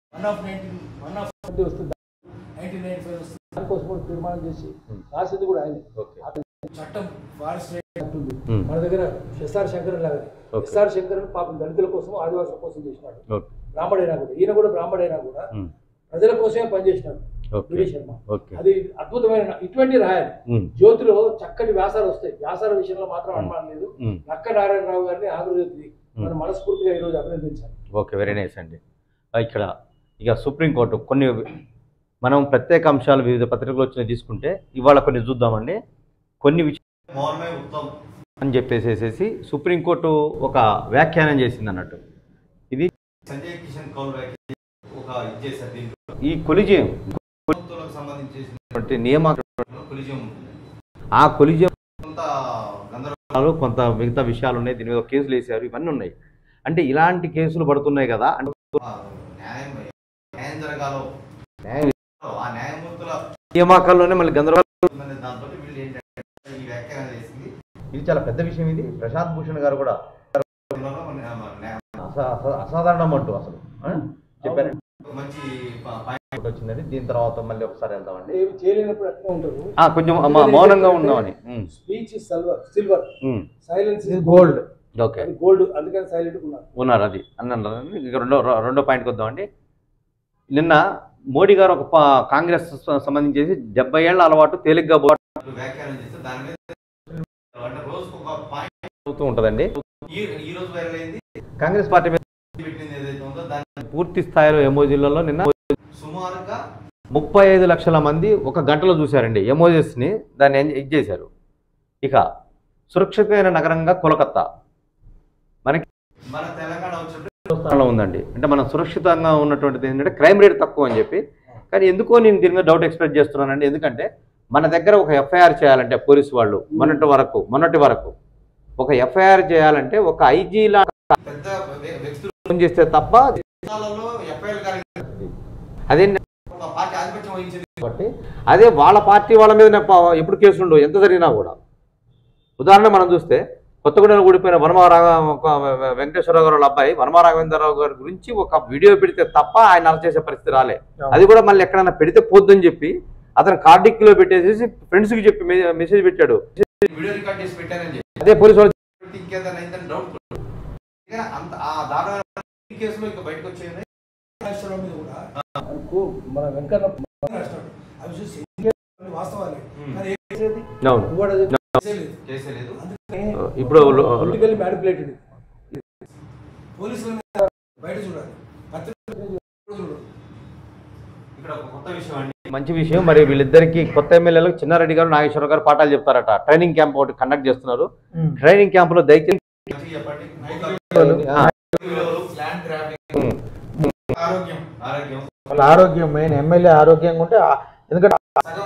1990 వస్తుంది, 1995 వస్తుంది. దానికోసం కూడా తీర్మానం చేసి రాసింది కూడా ఆయన. చట్టం ఫారెస్ట్ ఉంటుంది మన దగ్గర. ఎస్ఆర్ శంకర్ లాగా ఎస్ఆర్ శంకర్ పాపం దళితుల కోసం ఆదివాసుల కోసం చేసినాడు. బ్రాహ్మడైనా కూడా ఈయన కూడా బ్రాహ్మడైనా కూడా ప్రజల కోసమే పనిచేసినాడు శర్మ. అది అద్భుతమైన ఇటువంటి రాయాలి. జ్యోతిలో చక్కటి వ్యాసాలు వస్తాయి. వ్యాసాల విషయంలో మాత్రం అనుమానం లేదు. నక్క నారాయణరావు గారిని ఆంధ్రజ్యోతి మనం మనస్ఫూర్తిగా ఈరోజు అభినందించాలి. ఓకే, వెరీ నైస్ అండి. ఇక్కడ ఇక సుప్రీంకోర్టు కొన్ని మనం ప్రత్యేక అంశాలు వివిధ పత్రికలు వచ్చిన తీసుకుంటే ఇవాళ కొన్ని చూద్దామండి. కొన్ని విషయాలు అని చెప్పేసేసి సుప్రీంకోర్టు ఒక వ్యాఖ్యానం చేసింది అన్నట్టు. ఇది సంజయ్ కిషన్ కౌల్ ఒక ఇది చేశారు. దీంట్లో ఈ కొలిజియం సంబంధించి నియమాలు ఆ కొలిజియం కొంత మిగతా విషయాలు ఉన్నాయి. దీని మీద కేసులు వేసారు, ఇవన్నీ ఉన్నాయి. అంటే ఇలాంటి కేసులు పడుతున్నాయి కదా, అంటే న్యాయం జరగాలో ఆ న్యాయమూర్తుల నియామకాల్లోనే మళ్ళీ గందరగోళం. దాంతో వీళ్ళు ఏంటంటే ఈ వ్యాఖ్యానం చేసింది. ఇది చాలా పెద్ద విషయం. ఇది ప్రశాంత్ భూషణ్ గారు కూడా అసాధారణం అంటూ అసలు చెప్పారు. మంచి వచ్చిందండి. దీని తర్వాత మళ్ళీ ఒకసారి వెళ్దామండి. చేయలేనప్పుడు అట్లా ఉంటారు, కొంచెం మౌనంగా ఉందామని. Speech silver, silence is gold. Okay, gold, అందుకని సైలెంట్ ఉన్నారు. అది అన్నారు. ఇక రెండో పాయింట్కి వద్దామండి. నిన్న మోడీ గారు ఒక కాంగ్రెస్ సంబంధించేసి 70 ఏళ్ల అలవాటు తేలిగ్గా వ్యాఖ్యానం చేస్తే దాని మీద రోజుకు ఒక పాయింట్ అవుతూ ఉంటుందండి. ఈ రోజు వైరల్ అయింది. కాంగ్రెస్ పార్టీ మీద పెట్టింది ఏదైతే ఉందో దాన్ని పూర్తి స్థాయిలో ఎమోజీలలో నిన్న సుమారుగా 35 లక్షల మంది ఒక గంటలో చూశారండి ఎమోజెస్ని. దాన్ని ఇది చేశారు. ఇక సురక్షితమైన నగరంగా కోలకత్తా మనకి మన తెలంగాణ వచ్చినప్పుడు స్థానంలో ఉందండి. అంటే మనం సురక్షితంగా ఉన్నటువంటిది ఏంటంటే క్రైమ్ రేట్ తక్కువ అని చెప్పి. కానీ ఎందుకో నేను దీని మీద డౌట్ ఎక్స్ప్రెస్ చేస్తున్నానండి. ఎందుకంటే మన దగ్గర ఒక ఎఫ్ఐఆర్ చేయాలంటే పోలీసు వాళ్ళు మొన్నటి వరకు ఒక ఎఫ్ఐఆర్ చేయాలంటే ఒక ఐజీలా పెద్ద వ్యక్తులు ఫోన్ చేస్తే తప్ప అదే పార్టీ ఆధిపత్యం వహించింది కాబట్టి అదే వాళ్ళ పార్టీ వాళ్ళ మీద ఎప్పుడు కేసులు ఉండవు ఎంత జరిగినా కూడా. ఉదాహరణ మనం చూస్తే కొత్తగూడెం ఊడిపోయిన వెంకటేశ్వరరావు గారు అబ్బాయి వనమారాఘవేంద్రరావు గారి గురించి ఒక వీడియో పెడితే తప్ప ఆయన అరెస్ట్ చేసే పరిస్థితి రాలే. అది కూడా మళ్ళీ ఎక్కడైనా పెడితే పోద్దని చెప్పి అతను కార్డిక్లో పెట్టేసి ఫ్రెండ్స్కి చెప్పి మెసేజ్ పెట్టాడు. వీడియో రికార్డ్ చేసి పెట్టారని చెప్పి అదే పోలీసు వాళ్ళు ఇంకేదైనా అయిందని డౌట్. అంత ఆ దారుణమైన కేసులో ఇంకా బయటకు వచ్చేది మన వెంకన్న అవి చూసి వాస్తవాలే. చేసేలేదు. ఇప్పుడు మ్యానిపులేటెడ్ పోలీసుల బయట చూడాలి. ఇక్కడ ఒక కొత్త విషయం అండి, మంచి విషయం. మరి వీళ్ళిద్దరికి కొత్త ఎమ్మెల్యేలకు చిన్నారెడ్డి గారు నాగేశ్వర గారు పాఠాలు చెప్తారట. ట్రైనింగ్ క్యాంప్ ఒకటి కండక్ట్ చేస్తున్నారు. ట్రైనింగ్ క్యాంప్ లో దయచేసి ఆరోగ్యం మెయిన్. ఎమ్మెల్యే ఆరోగ్యంగా ఉంటే ఎందుకంటే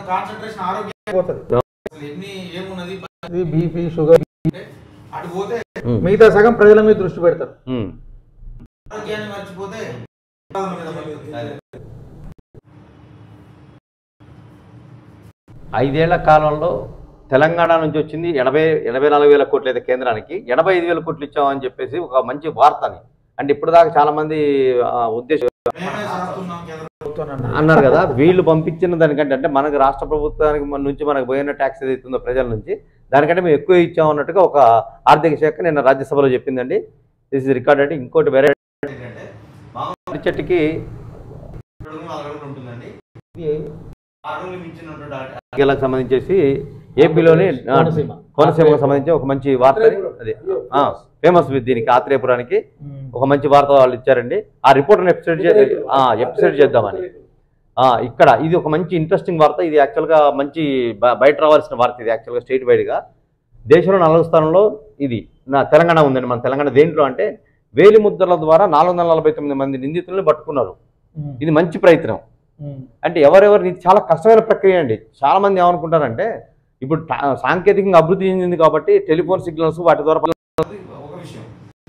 బీపీ షుగర్ అటు పోతే మిగతా సగం ప్రజల మీద దృష్టి పెడతారు. ఆరోగ్యాన్ని మర్చిపోతే 5 ఏళ్ల కాలంలో తెలంగాణ నుంచి వచ్చింది 84,000 కోట్లు అయితే కేంద్రానికి 85,000 కోట్లు ఇచ్చామని చెప్పేసి ఒక మంచి వార్తని. అంటే ఇప్పుడు దాకా చాలా మంది ఉద్దేశం అన్నారు కదా. వీళ్ళు పంపించిన దానికంటే అంటే మనకు రాష్ట్ర ప్రభుత్వానికి నుంచి మనకు పోయిన ట్యాక్స్ ఏదైతుందో ప్రజల నుంచి దానికంటే మేము ఎక్కువ ఇచ్చాం అన్నట్టుగా ఒక ఆర్థిక శాఖ నిన్న రాజ్యసభలో చెప్పిందండి. This is record. అంటే ఇంకోటి వేరే చెట్టుకి సంబంధించేసి ఏపీలోని కోనసీమకు సంబంధించి ఒక మంచి వార్త. అది ఫేమస్ దీనికి ఆత్రేయపురానికి ఒక మంచి వార్త వాళ్ళు ఇచ్చారండి. ఆ రిపోర్ట్ ఎపిసోడ్ చేద్దామని. ఇక్కడ ఇది ఒక మంచి ఇంట్రెస్టింగ్ వార్త. ఇది యాక్చువల్గా మంచి బయట రావాల్సిన వార్త. ఇది యాక్చువల్గా స్టేట్ వైడ్గా దేశంలో 4వ స్థానంలో ఇది తెలంగాణ ఉందండి. మన తెలంగాణ దేంట్లో అంటే వేలి ముద్రల ద్వారా 449 మంది నిందితులను పట్టుకున్నారు. ఇది మంచి ప్రయత్నం. అంటే ఎవరెవరు ఇది చాలా కష్టమైన ప్రక్రియ అండి. చాలా మంది ఏమనుకుంటారంటే ఇప్పుడు సాంకేతికంగా అభివృద్ధి చెందింది కాబట్టి టెలిఫోన్ సిగ్నల్స్ వాటి ద్వారా ఒక విషయం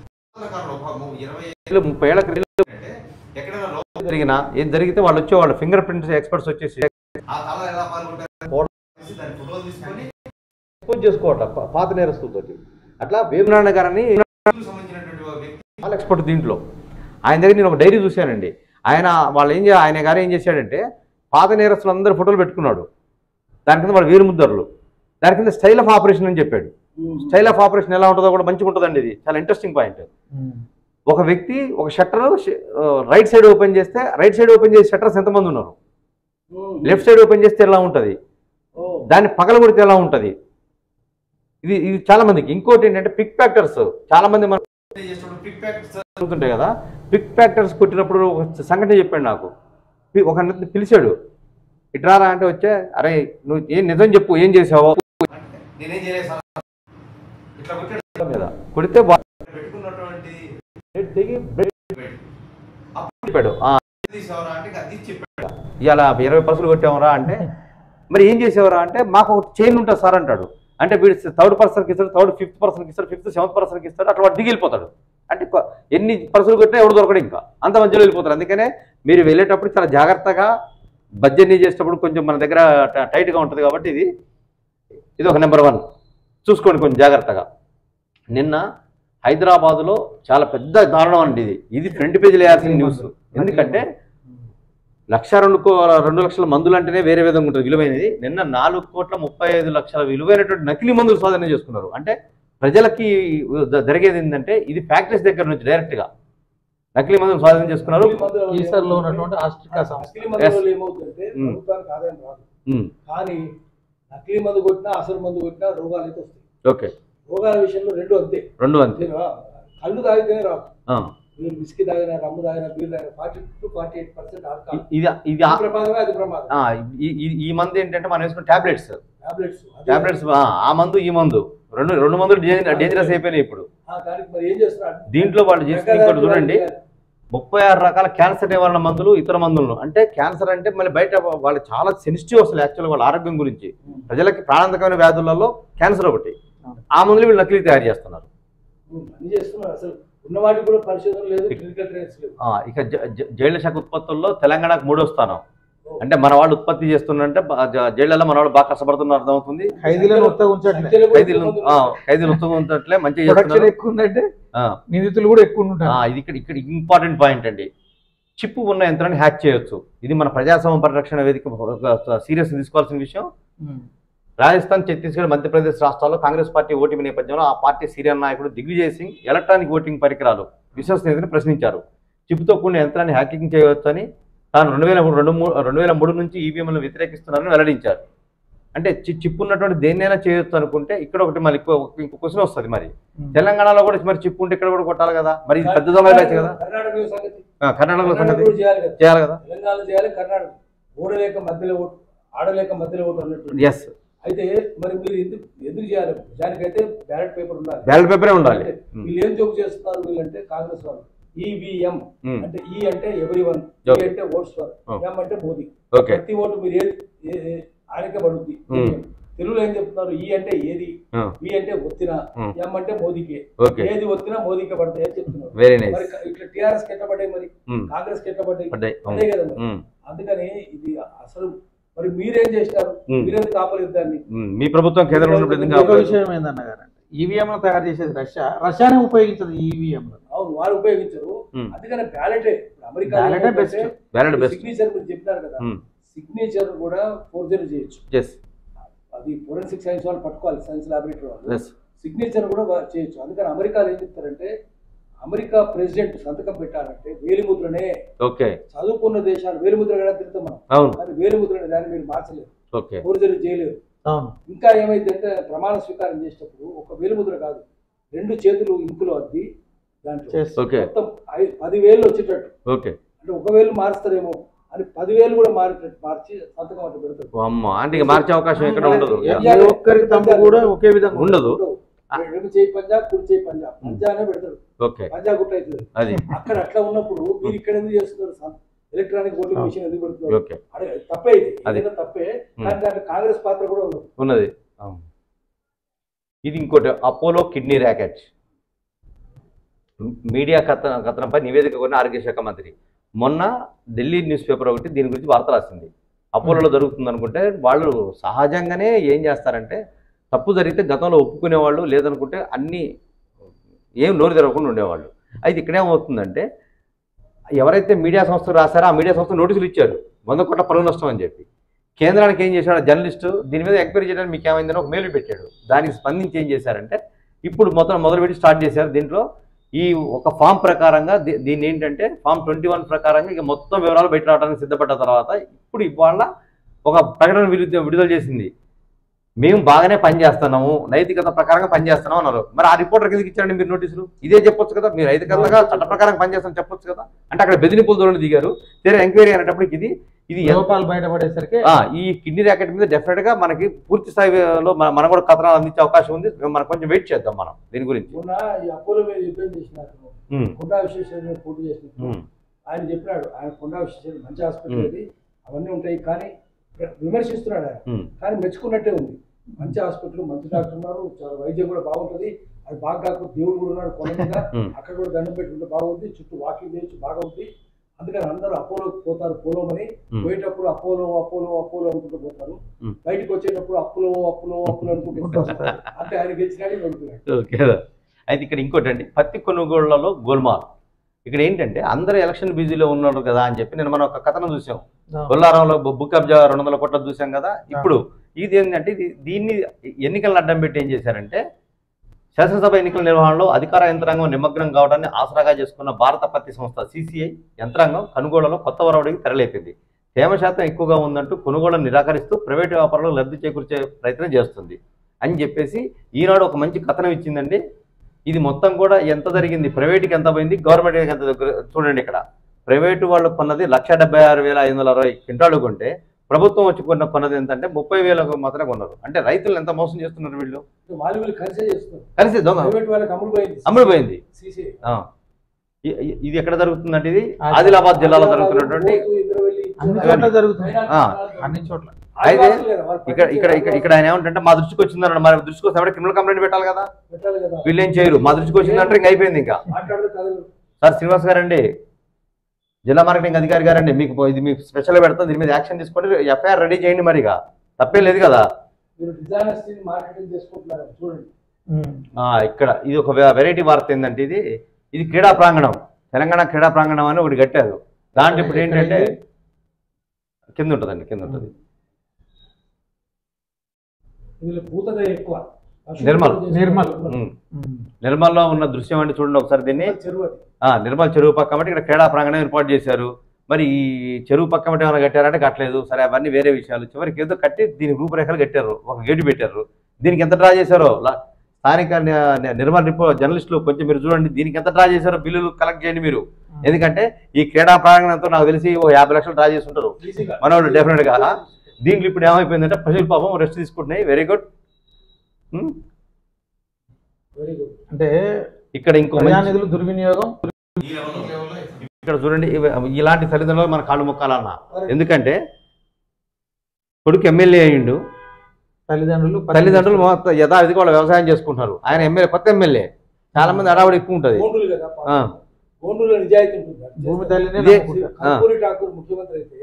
30 ఏళ్ల క్రితం ఎక్కడైనా లోపం జరిగినా ఏం జరిగితే వాళ్ళు వచ్చేవాళ్ళు ఫింగర్ ప్రింట్స్ ఎక్స్పర్ట్స్ వచ్చేసి ఆ తల ఎలా పాల్గొంటారు దాని ఫోటోలు తీసుకొని పూజ చేసుకోవట పాత నేరస్తులతో. అట్లా వేమనారాయణ గారని సంబంధించినటువంటి వ్యక్తి చాలా ఎక్స్పర్ట్ దీంట్లో. ఆయన దగ్గర నేను ఒక డైరీ చూశానండి. ఆయన గారు ఏం చేశాడంటే పాత నేరస్తులు అందరూ ఫోటోలు పెట్టుకున్నాడు. దాని కింద వాళ్ళు వీరముద్దరులు, దాని కింద స్టైల్ ఆఫ్ ఆపరేషన్ అని చెప్పాడు. స్టైల్ ఆఫ్ ఆపరేషన్ ఎలా ఉంటుందో కూడా మంచిగా ఉంటుందండి. ఇది చాలా ఇంట్రెస్టింగ్ పాయింట్. ఒక వ్యక్తి ఒక షట్టర్ రైట్ సైడ్ ఓపెన్ చేస్తే రైట్ సైడ్ ఓపెన్ చేసే షట్టర్స్ ఎంతమంది ఉన్నారు, లెఫ్ట్ సైడ్ ఓపెన్ చేస్తే ఎలా ఉంటుంది, దాన్ని పగలగొడితే ఎలా ఉంటుంది. ఇది చాలా మందికి. ఇంకోటి ఏంటంటే పిక్ ప్యాక్టర్స్ చాలా మంది మనం జరుగుతుంటాయి కదా, పిక్ ప్యాక్టర్స్ కొట్టినప్పుడు ఒక సంఘటన చెప్పాడు నాకు. ఒక పిలిచాడు, ఇట్రారా అంటే వచ్చే, అరే నువ్వు ఏం నిజం చెప్పు, ఏం చేసావో. నేనేం చేయలేదు సార్ ఇట్లా మీద కొడితే పెట్టుకున్నటువంటి చెప్పాడు తీసేవరా అంటే అది చెప్పాడు. ఇలా 20 పర్సులు కొట్టామరా అంటే, మరి ఏం చేసేవరా అంటే మాకు ఒక చైన్ ఉంటుంది సార్ అంటాడు. అంటే వీడు 3rd పర్సన్కి ఇస్తాడు, 3rd 5th పర్సన్కి ఇస్తాడు, 5th 7th పర్సన్కి ఇస్తాడు. అట్లా వాడు దిగి వెళ్ళిపోతాడు. అంటే ఎన్ని పర్సులు కొట్టినా ఎవడు దొరకడు, ఇంకా అంత మధ్యలో వెళ్ళిపోతారు. అందుకనే మీరు వెళ్ళేటప్పుడు చాలా జాగ్రత్తగా బడ్జెట్ని చేసేటప్పుడు కొంచెం మన దగ్గర టైట్గా ఉంటుంది కాబట్టి ఇది ఒక నెంబర్ 1 చూసుకోండి కొంచెం జాగ్రత్తగా. నిన్న హైదరాబాదులో చాలా పెద్ద దారుణం అండి. ఇది ఫ్రంట్ పేజీలో వేయాల్సిన న్యూస్. ఎందుకంటే 1,02 లక్షల మందులు అంటేనే వేరే విధంగా ఉంటుంది విలువైనది. నిన్న 4,35,00,000 విలువైనటువంటి నకిలీ మందులు స్వాధీనం చేసుకున్నారు. అంటే ప్రజలకి జరిగేది ఏంటంటే ఇది ఫ్యాక్టరీస్ దగ్గర నుంచి డైరెక్ట్గా నకిలీ మందులు స్వాధీనం చేసుకున్నారు. ఈసర్లో ఉన్నటువంటి ఆస్ట్రికా సంస్థ ఏమవుతుందంటే ప్రభుత్వానికి ఆదాయం రాదు, కానీ నకిలీ మందు కొట్టినా అసలు మందు కొట్టినా రోగాలు అయితే వస్తాయి. ఓకే, రోగాల విషయంలో రెండు అంతే. కళ్ళు తాగితేనే రాదు. మీరు విస్కీ తాగినా, రమ్ము తాగినా, బీర్ తాగినా 40 to 48% ఆల్కహాల్. ఇది ప్రమాదమే, అది ప్రమాదం. ఈ మందు ఏంటంటే మనం వేసుకున్న టాబ్లెట్స్ ఆ మందు ఈ మందు రెండు మందులు డేంజరస్ అయిపోయినాయి ఇప్పుడు. మరి ఏం చేస్తున్నారు దీంట్లో వాళ్ళు చేసిన ఇంకోటి చూడండి, 36 రకాల క్యాన్సర్ నివారణ మందులు, ఇతర మందులను. అంటే క్యాన్సర్ అంటే మళ్ళీ బయట వాళ్ళు చాలా సెన్సిటివ్ అసలు యాక్చువల్గా వాళ్ళ ఆరోగ్యం గురించి. ప్రజలకి ప్రాణాంతకమైన వ్యాధులలో క్యాన్సర్ ఒకటి. ఆ మందులు వీళ్ళు నకిలీ తయారు చేస్తున్నారు. అసలు ఉన్నవాటికి కూడా పరిశోధన లేదు, క్లినికల్ ట్రయల్స్ లేవు. ఇక జైళ్ల శాఖ ఉత్పత్తుల్లో తెలంగాణకు 3వ స్థానం. అంటే మన వాళ్ళు ఉత్పత్తి చేస్తున్నారంటే జైళ్లలో మన వాళ్ళు బాగా కష్టపడుతున్నారు అర్థమవుతుంది. ఖైదీలను ఉత్తగుంచట్లే మంచిగా ఎక్కువ ఉందంటే నిందితులు కూడా ఎక్కువ ఉంటారు. ఇది ఇక్కడ ఇంపార్టెంట్ పాయింట్ అండి. చిప్పు ఉన్న యంత్రాన్ని హ్యాక్ చేయొచ్చు. ఇది మన ప్రజాస్వామ్య పరిరక్షణ వేదిక సీరియస్ తీసుకోవాల్సిన విషయం. రాజస్థాన్, ఛత్తీస్గఢ్, మధ్యప్రదేశ్ రాష్ట్రాల్లో కాంగ్రెస్ పార్టీ ఓటమి నేపథ్యంలో ఆ పార్టీ సీనియర్ నాయకుడు దిగ్విజయ్ సింగ్ ఎలక్ట్రానిక్ ఓటింగ్ పరికరాలు విశ్వసనీయతను ప్రశ్నించారు. చిప్తో కూడిన యంత్రాన్ని హ్యాకింగ్ చేయవచ్చని తాను 2003 నుంచి ఈవీఎంలను వ్యతిరేకిస్తున్నారని వెల్లడించారు. అంటే చిప్ ఉన్నటువంటి దేన్నైనా చేయొచ్చు అనుకుంటే ఇక్కడ ఒకటి మళ్ళీ ఇంకో క్వశ్చన్ వస్తుంది. మరి తెలంగాణలో కూడా మరి చిప్ ఉంటే ఇక్కడ కూడా కొట్టాలి కదా, మరి ఇది పెద్ద దొంగ బ్యాచ్ కదా. కర్ణాటకలో సంగతి చేయాలి కదా. తెలంగాణలో చేయాలి, కర్ణాటక ఓడలేక మధ్యలో ఓటు, ఆడలేక మధ్యలో ఓటు అన్నట్టు. ఎస్. అయితే మరి మీరు ఎందుకు చేయాలి? దానికైతే బ్యాలెట్ పేపర్ ఉండాలి. బ్యాలెట్ పేపరే ఉండాలి. వీళ్ళు ఏం జోక్ చేస్తున్నారు వీళ్ళంటే కాంగ్రెస్ వాళ్ళు, ఈవీఎం అంటే ఈ అంటే ఎవ్రీవన్, ఈ అంటే ఓట్స్ ఫర్, ఎం అంటే మోదీ. ప్రతి ఓటు మీరు ఆయనకే పడుద్ది. తెలుగులో ఏం చెప్తున్నారు? ఈ అంటే ఏది, ఈ అంటే ఒత్తిన, ఎం అంటే మోదీకే, ఏది ఒత్తినా మోదీకే పడతాయి అని చెప్తున్నారు. మరి ఇట్లా టీఆర్ఎస్ కి ఎట్లా పడ్డాయి, మరి కాంగ్రెస్ కి ఎట్లా పడ్డాయి? అదే కదా. అందుకని ఇది అసలు మరి మీరేం చేస్తారు? మీరెందుకు ఆపలేదు దాన్ని? మీ ప్రభుత్వం కేంద్రంలో విషయం ఏందన్న గారు, ఈవీఎం తయారు చేసేది రష్యానే ఉపయోగించదు ఈవీఎం. అవును, వారు ఉపయోగించరు. అందుకని బ్యాలెటే అమెరికా సిగ్నేచర్ మీరు చెప్పినారు కదా, సిగ్నేచర్ కూడా ఫోర్జరీ చేయొచ్చు. అది ఫోరెన్సిక్ సైన్స్ వాళ్ళు పట్టుకోవాలి, సైన్స్ లాబొరేటరీ వాళ్ళు. సిగ్నేచర్ కూడా చేయొచ్చు. అందుకని అమెరికాలో ఏం చెప్తారంటే, అమెరికా ప్రెసిడెంట్ సంతకం పెట్టాలంటే వేలిముద్రనే. చదువుకున్న దేశాలు వేలిముద్ర కూడా తిరుగుతాం మనం, కానీ వేలిముద్రనే, దాన్ని మీరు మార్చలేరు, ఫోర్జరీ చేయలేరు. ఇంకా ఏమైందంటే ప్రమాణ స్వీకారం చేసేటప్పుడు ఒక వేలిముద్ర కాదు, 2 చేతులు ఇంకులు అద్ది దాంట్లో మొత్తం 10,000 వచ్చేటట్టు. అంటే 1,000 మారుస్తారేమో అని 10,000 కూడా మార్చి సంతకం అట్లా పెడతారు. అంటే మార్చే అవకాశం ఎక్కడ ఉండదు. ఒక్కరి తప్పు కూడా ఒకే విధంగా ఉండదు. ఎడమ చేయి పంజాబ్, కుడి చేయి పంజాబ్, పంజానే పెడతారు, పంజాబ్ గుట్ట అవుతుంది. అక్కడ అట్లా ఉన్నప్పుడు మీరు ఇక్కడ ఎందుకు చేస్తున్నారు? ఎలక్ట్రానిక్ ఓటింగ్ మిషన్ ఎందుకు పెడుతున్నారు? ఓకే తప్పే, ఇది ఏదైనా తప్పే, కానీ దాంట్లో కాంగ్రెస్ పాత్ర కూడా ఉన్నది. ఇది ఇంకోటి, అపోలో కిడ్నీ ర్యాకెట్ మీడియా కథనంపై నివేదిక కొన్న ఆరోగ్య శాఖ మంత్రి. మొన్న ఢిల్లీ న్యూస్ పేపర్ ఒకటి దీని గురించి వార్త రాసింది. అపోలోలో జరుగుతుంది అనుకుంటే వాళ్ళు సహజంగానే ఏం చేస్తారంటే, తప్పు జరిగితే గతంలో ఒప్పుకునేవాళ్ళు, లేదనుకుంటే అన్నీ ఏం నోరు తెరవకుండా ఉండేవాళ్ళు. అయితే ఇక్కడేమవుతుందంటే, ఎవరైతే మీడియా సంస్థలు రాశారో ఆ మీడియా సంస్థ నోటీసులు ఇచ్చారు 100 కోట్ల పరువు నష్టం అని చెప్పి. కేంద్రానికి ఏం చేశాడు జర్నలిస్టు, దీని మీద ఎంక్వైరీ చేయడానికి మీకు ఏమైందని ఒక మెయిల్ పెట్టాడు. దానికి స్పందించి ఏం చేశారంటే, ఇప్పుడు మొదలుపెట్టి స్టార్ట్ చేశారు. దీంట్లో ఈ ఒక ఫామ్ ప్రకారంగా దీన్ని ఏంటంటే ఫామ్ 21 ప్రకారంగా ఇక మొత్తం వివరాలు బయట రావడానికి సిద్ధపడ్డ తర్వాత ఇప్పుడు ఇవాళ ఒక ప్రకటన విడుదల చేసింది. మేము బాగానే పనిచేస్తున్నాము, నైతికత ప్రకారంగా పనిచేస్తున్నాం అన్నారు. మరి ఆ రిపోర్టర్ కిందకి ఇచ్చారండి మీరు నోటీసులు? ఇదే చెప్పొచ్చు కదా, మీరు నైతికతగా చట్ట ప్రకారం పనిచేస్తాం చెప్పొచ్చు కదా. అంటే అక్కడ బెదిరింపుల ధోరణి దిగారు. తీరా ఎంక్వైరీ అనేటప్పటికి ఇది లోపాలు బయటపడేసరికి ఈ కిడ్నీ ర్యాకెట్ మీద డెఫినెట్ గా మనకి పూర్తి స్థాయిలో మనం కూడా కథనాలు అందించే అవకాశం ఉంది. మనం కొంచెం వెయిట్ చేద్దాం మనం దీని గురించి. ఈ అపోలో మీద యుద్ధం చేసినారు, కొండా విశ్వేశ్వర పోటీ చేసినప్పుడు ఆయన చెప్పినాడు, ఆయన కొండా విశ్వేశ్వర మంచి హాస్పిటల్ అది, అవన్నీ ఉంటాయి, కానీ విమర్శిస్తున్నాడు ఆయన, కానీ మెచ్చుకున్నట్టే ఉంది. మంచి హాస్పిటల్, మంచి డాక్టర్ ఉన్నారు, చాలా వైద్యం కూడా బాగుంటుంది. అది బాగా కాకపోతే దేవుడు కూడా ఉన్నాడు కొండ మీద, అక్కడ కూడా దండం పెట్టుకుంటే బాగుంది, చుట్టూ వాకింగ్ చేయొచ్చు, బాగా ఉంది. అందుకని అందరూ అపోలోకి పోతారు. పోలోమని పోయేటప్పుడు అపోలో అపోలో అపోలో అనుకుంటూ పోతారు, బయటకు వచ్చేటప్పుడు అప్పులో అప్పులో అప్పులో అనుకుంటూ అంటే ఆయన గెలిచినాడే ఓకే. అయితే ఇక్కడ ఇంకోటి అండి, పత్తి కొనుగోళ్లలో గోల్మాల్. ఇక్కడ ఏంటంటే అందరూ ఎలక్షన్ బిజీలో ఉన్నారు కదా అని చెప్పి నేను మనం ఒక కథనం చూసాం. బొల్లారంలో బుక్ కబ్జా 200 కోట్ల చూసాం కదా. ఇప్పుడు ఇది ఏంటంటే దీన్ని ఎన్నికలను అడ్డం పెట్టి ఏం చేశారంటే, శాసనసభ ఎన్నికల నిర్వహణలో అధికార యంత్రాంగం నిమగ్నం కావడాన్ని ఆసరాగా చేసుకున్న భారత పత్తి సంస్థ CCI యంత్రాంగం కొనుగోళ్లలో కొత్త వరవడికి తెరలేపింది. తేమ శాతం ఎక్కువగా ఉందంటూ కొనుగోళ్లను నిరాకరిస్తూ ప్రైవేటు వ్యాపారులకు లబ్ధి చేకూర్చే ప్రయత్నం చేస్తుంది అని చెప్పేసి ఈనాడు ఒక మంచి కథనం ఇచ్చిందండి. ఇది మొత్తం కూడా ఎంత జరిగింది, ప్రైవేట్కి ఎంత పోయింది, గవర్నమెంట్కి ఎంత చూడండి. ఇక్కడ ప్రైవేటు వాళ్ళు కొన్నది 1,76,560 క్వింటాలు కొంటే ప్రభుత్వం వచ్చి కొన్నది ఎంతంటే 30,000 మాత్రమే కొన్నారు. అంటే రైతులు ఎంత మోసం చేస్తున్నారు వీళ్ళు. కలిసి దొంగ అమ్ముడుపోయింది. ఇది ఎక్కడ జరుగుతుందంటే, ఇది ఆదిలాబాద్ జిల్లాలో జరుగుతున్నటువంటి అన్ని చోట్ల. అయితే ఇక్కడ ఆయన ఏమంటే మా దృష్టికి వచ్చిందన్నాడు. మరి దృష్టికి వస్తే క్రిమినల్ కంప్లైంట్ పెట్టాలి కదా, వీళ్ళు ఏం చేయరు. మా దృష్టికి వచ్చిందంటే ఇంక అయిపోయింది. ఇంకా సార్ శ్రీనివాస్ గారండి, జిల్లా మార్కెటింగ్ అధికారి గారండి, ఇది మీకు స్పెషల్గా పెడతాం, దీని మీద యాక్షన్ తీసుకోండి, FIR రెడీ చేయండి. మరిగా తప్పేం లేదు కదా. ఇక్కడ ఇది ఒక వెరైటీ వార్త ఏంటంటే, ఇది క్రీడా ప్రాంగణం, తెలంగాణ క్రీడా ప్రాంగణం అని ఒకటి కట్టారు. దాంట్లో ఇప్పుడు ఏంటంటే కింద ఉంటుందండి, కింద ఉంటుంది నిర్మల్లో ఉన్న దృశ్యం అంటే చూడండి ఒకసారి. దీన్ని నిర్మల్ చెరువు పక్క కాబట్టి ఇక్కడ క్రీడా ప్రాంగణం ఏర్పాటు చేశారు. మరి ఈ చెరువు పక్క మట్టి ఏమైనా కట్టారంటే కట్టలేదు. సరే, అవన్నీ వేరే విషయాలు. చివరికి ఏదో కట్టి దీనికి రూపురేఖలు కట్టారు, ఒక గేటు పెట్టారు. దీనికి ఎంత డ్రా చేశారో స్థానిక నిర్మల్ జర్నలిస్టులు కొంచెం మీరు చూడండి, దీనికి ఎంత డ్రా చేశారో బిల్లులు కలెక్ట్ చేయండి మీరు. ఎందుకంటే ఈ క్రీడా ప్రాంగణంతో నాకు తెలిసి 50 లక్షలు డ్రా చేసి ఉంటారు మనోళ్ళు డెఫినెట్ గా. దీంట్లో ఇప్పుడు ఏమైపోయిందంటే ప్రజలు పాపం రెస్ట్ తీసుకుంటున్నాయి. Very good. అంటే ఇక్కడ ఇంకో నిధులు దుర్వినియోగం ఇక్కడ చూడండి. ఇలాంటి తల్లిదండ్రులు మన కాళ్ళు మొక్కాలన్నా. ఎందుకంటే కొడుకు ఎమ్మెల్యే అయ్యిండు, తల్లిదండ్రులు యథావిధిగా వాళ్ళు వ్యవసాయం చేసుకుంటున్నారు. ఆయన ఎమ్మెల్యే, కొత్త ఎమ్మెల్యే, చాలా మంది అడావుడు ఎక్కువ ఉంటుంది. భూమి తల్లిని ముఖ్యమంత్రి అయితే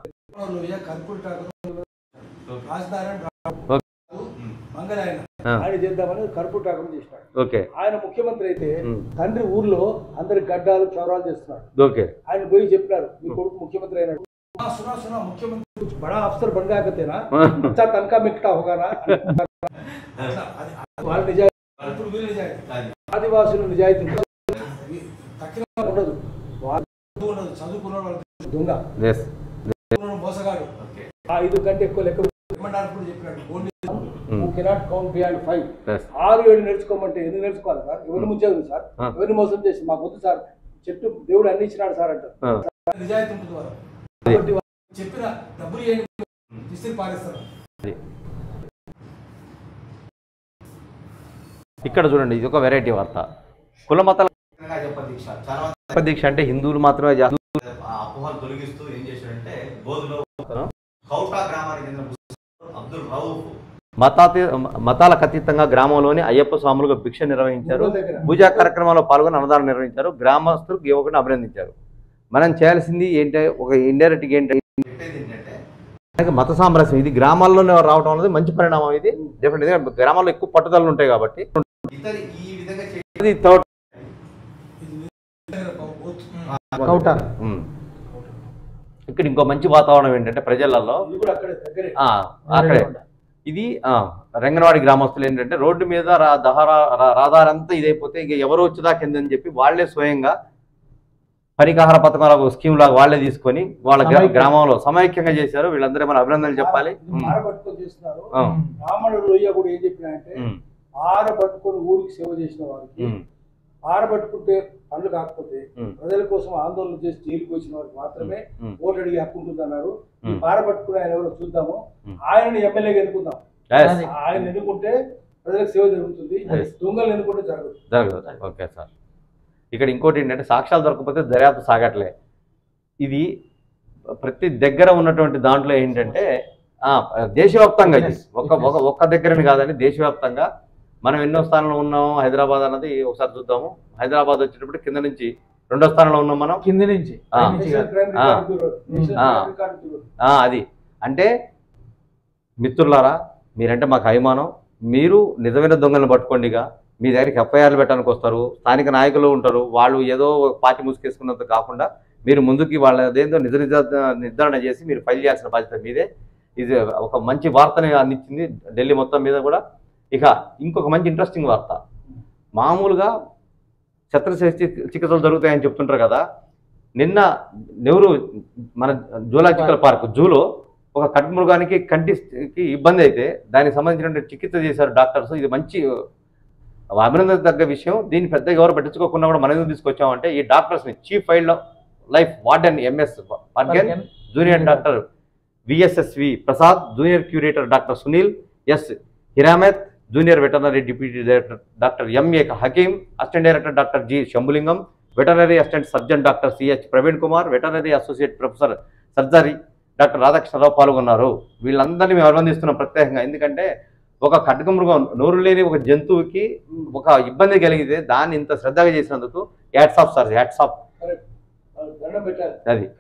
ఆయన చేద్దామని కర్పూర్ ఠాకూర్ చేసినాడు. ఆయన ముఖ్యమంత్రి అయితే తండ్రి ఊర్లో అందరికి గడ్డాలు చౌరాలు చేస్తున్నాడు. ఆయన పోయి చెప్పినారు, మీ కొడుకు ముఖ్యమంత్రి అయినాడు. ముఖ్యమంత్రి బడా అఫ్సర్ బన్ గా కతేనా అచ్చా తనఖా మిగతా హోగానా. వాళ్ళ నిజాయితీ, ఆదివాసులు నిజాయితీ ఉండదు, చదువుకున్న దొంగ మోసగాడు. 5 కంటే ఎక్కువ లెక్క చెప్పినాడు. Cannot count beyond 5. 6-7 నేర్చుకోమంటే ఎందుకు నేర్చుకోవాలి సార్? ఎవరిని ముంచేది సార్, ఎవరిని మోసం చేసి మాకు వద్దు సార్, చెట్టు దేవుడు అన్ని ఇచ్చినాడు సార్ అంటారు. నిజాయితీ ఉంటుంది వారు. చెప్పిన డబ్బులు ఇస్తే పారేస్తారు. ఇక్కడ చూడండి, ఇది ఒక వెరైటీ వార్త. కుల మతాల దీక్ష అంటే హిందువులు మాత్రమే అపోహలు తొలగిస్తూ మతాలకు అతీతంగా గ్రామంలోని అయ్యప్ప స్వాములకు భిక్ష నిర్వహించారు. పూజా కార్యక్రమాల్లో పాల్గొని అన్నదానం నిర్వహించారు. గ్రామస్తులకు యువకుని అభినందించారు. మనం చేయాల్సింది ఏంటంటే ఒక ఇండైరెక్ట్గా ఏంటంటే మత సామరస్యం. ఇది గ్రామాల్లోనే రావడం అనేది మంచి పరిణామం. ఇది డెఫినెట్గా గ్రామాల్లో ఎక్కువ పట్టుదలలు ఉంటాయి కాబట్టి ఇక్కడ ఇంకో మంచి వాతావరణం ఏంటంటే ప్రజలలో అక్కడే ఇది రంగనవాడి గ్రామస్తులు ఏంటంటే రోడ్డు మీద రహదారంతా ఇదైపోతే ఇక ఎవరు వచ్చేదాకిందని చెప్పి వాళ్లే స్వయంగా పరికాహార పథకం స్కీమ్ లాగా వాళ్లే తీసుకొని వాళ్ళ గ్రామంలో సమైక్యంగా చేశారు. వీళ్ళందరూ మన అభినందనలు చెప్పాలి. ఆరబట్టుకొని ఊరికి సేవ చేసిన వారికి, ఆరబట్టుకుంటే పనులు కాకపోతే ప్రజల కోసం ఆందోళన చేసి జైలుకి వచ్చిన వారికి మాత్రమే ఓటు అడిగి హక్కు ఉంటుందన్నారు. ఆరబట్టుకుని ఆయన ఎవరో చూద్దాము, ఆయనని ఎమ్మెల్యేగా ఎన్నుకుందాం. ఆయన ఎన్నుకుంటే ప్రజలకు సేవ జరుగుతుంది, దొంగలు ఎన్నుకుంటే జరగదు. Okay sir. ఇక్కడ ఇంకోటి ఏంటంటే సాక్ష్యాలు దొరకకపోతే దర్యాప్తు సాగట్లే. ఇది ప్రతి దగ్గర ఉన్నటువంటి దాంట్లో ఏంటంటే దేశవ్యాప్తంగా ఇది ఒక్క దగ్గరని కాదండి, దేశవ్యాప్తంగా మనం ఎన్నో స్థానంలో ఉన్నాము. హైదరాబాద్ అన్నది ఒకసారి చూద్దాము. హైదరాబాద్ వచ్చేటప్పుడు కింద నుంచి 2వ స్థానంలో ఉన్నాం మనం. కింద నుంచి అది అంటే మిత్రులారా, మీరంటే మాకు అభిమానం. మీరు నిజమైన దొంగలను పట్టుకోండిగా. మీ దగ్గరికి ఎఫ్ఐఆర్లు పెట్టడానికి వస్తారు, స్థానిక నాయకులు ఉంటారు, వాళ్ళు ఏదో పార్టీ ముసుకేసుకున్నంత కాకుండా మీరు ముందుకి వాళ్ళ అదేందో నిర్ధారణ చేసి మీరు ఫైల్ చేయాల్సిన బాధ్యత మీదే. ఇది ఒక మంచి వార్తని అందించింది ఢిల్లీ మొత్తం మీద కూడా. ఇక ఇంకొక మంచి ఇంట్రెస్టింగ్ వార్త. మామూలుగా చికిత్సలు జరుగుతాయని చెప్తుంటారు కదా. నిన్న నెహ్రూ మన జూలాజికల్ పార్క్ జూలో ఒక ఖడ్మృగానికి కంటికి ఇబ్బంది అయితే దానికి సంబంధించిన చికిత్స చేశారు డాక్టర్స్. ఇది మంచి అభినందన విషయం. దీన్ని పెద్దగా ఎవరు పట్టించుకోకుండా కూడా మనం తీసుకొచ్చామంటే ఈ డాక్టర్స్ని chief wildlife warden MS Pargan, junior doctor VSSV Prasad, junior curator doctor Sunil S Hiremath, junior veterinary deputy director doctor MA Hakeem, assistant director doctor G Shambhulingam, veterinary assistant surgeon doctor CH Praveen Kumar, veterinary associate professor surgery doctor Radhakrishnarao పాల్గొన్నారు. వీళ్ళందరినీ మేము అభినందిస్తున్నాం ప్రత్యేకంగా. ఎందుకంటే ఒక ఖడ్గమృగం, నోరు లేని ఒక జంతువుకి ఒక ఇబ్బంది కలిగితే దాన్ని ఇంత శ్రద్ధగా చేసినందుకు hats off sir, hats off. అది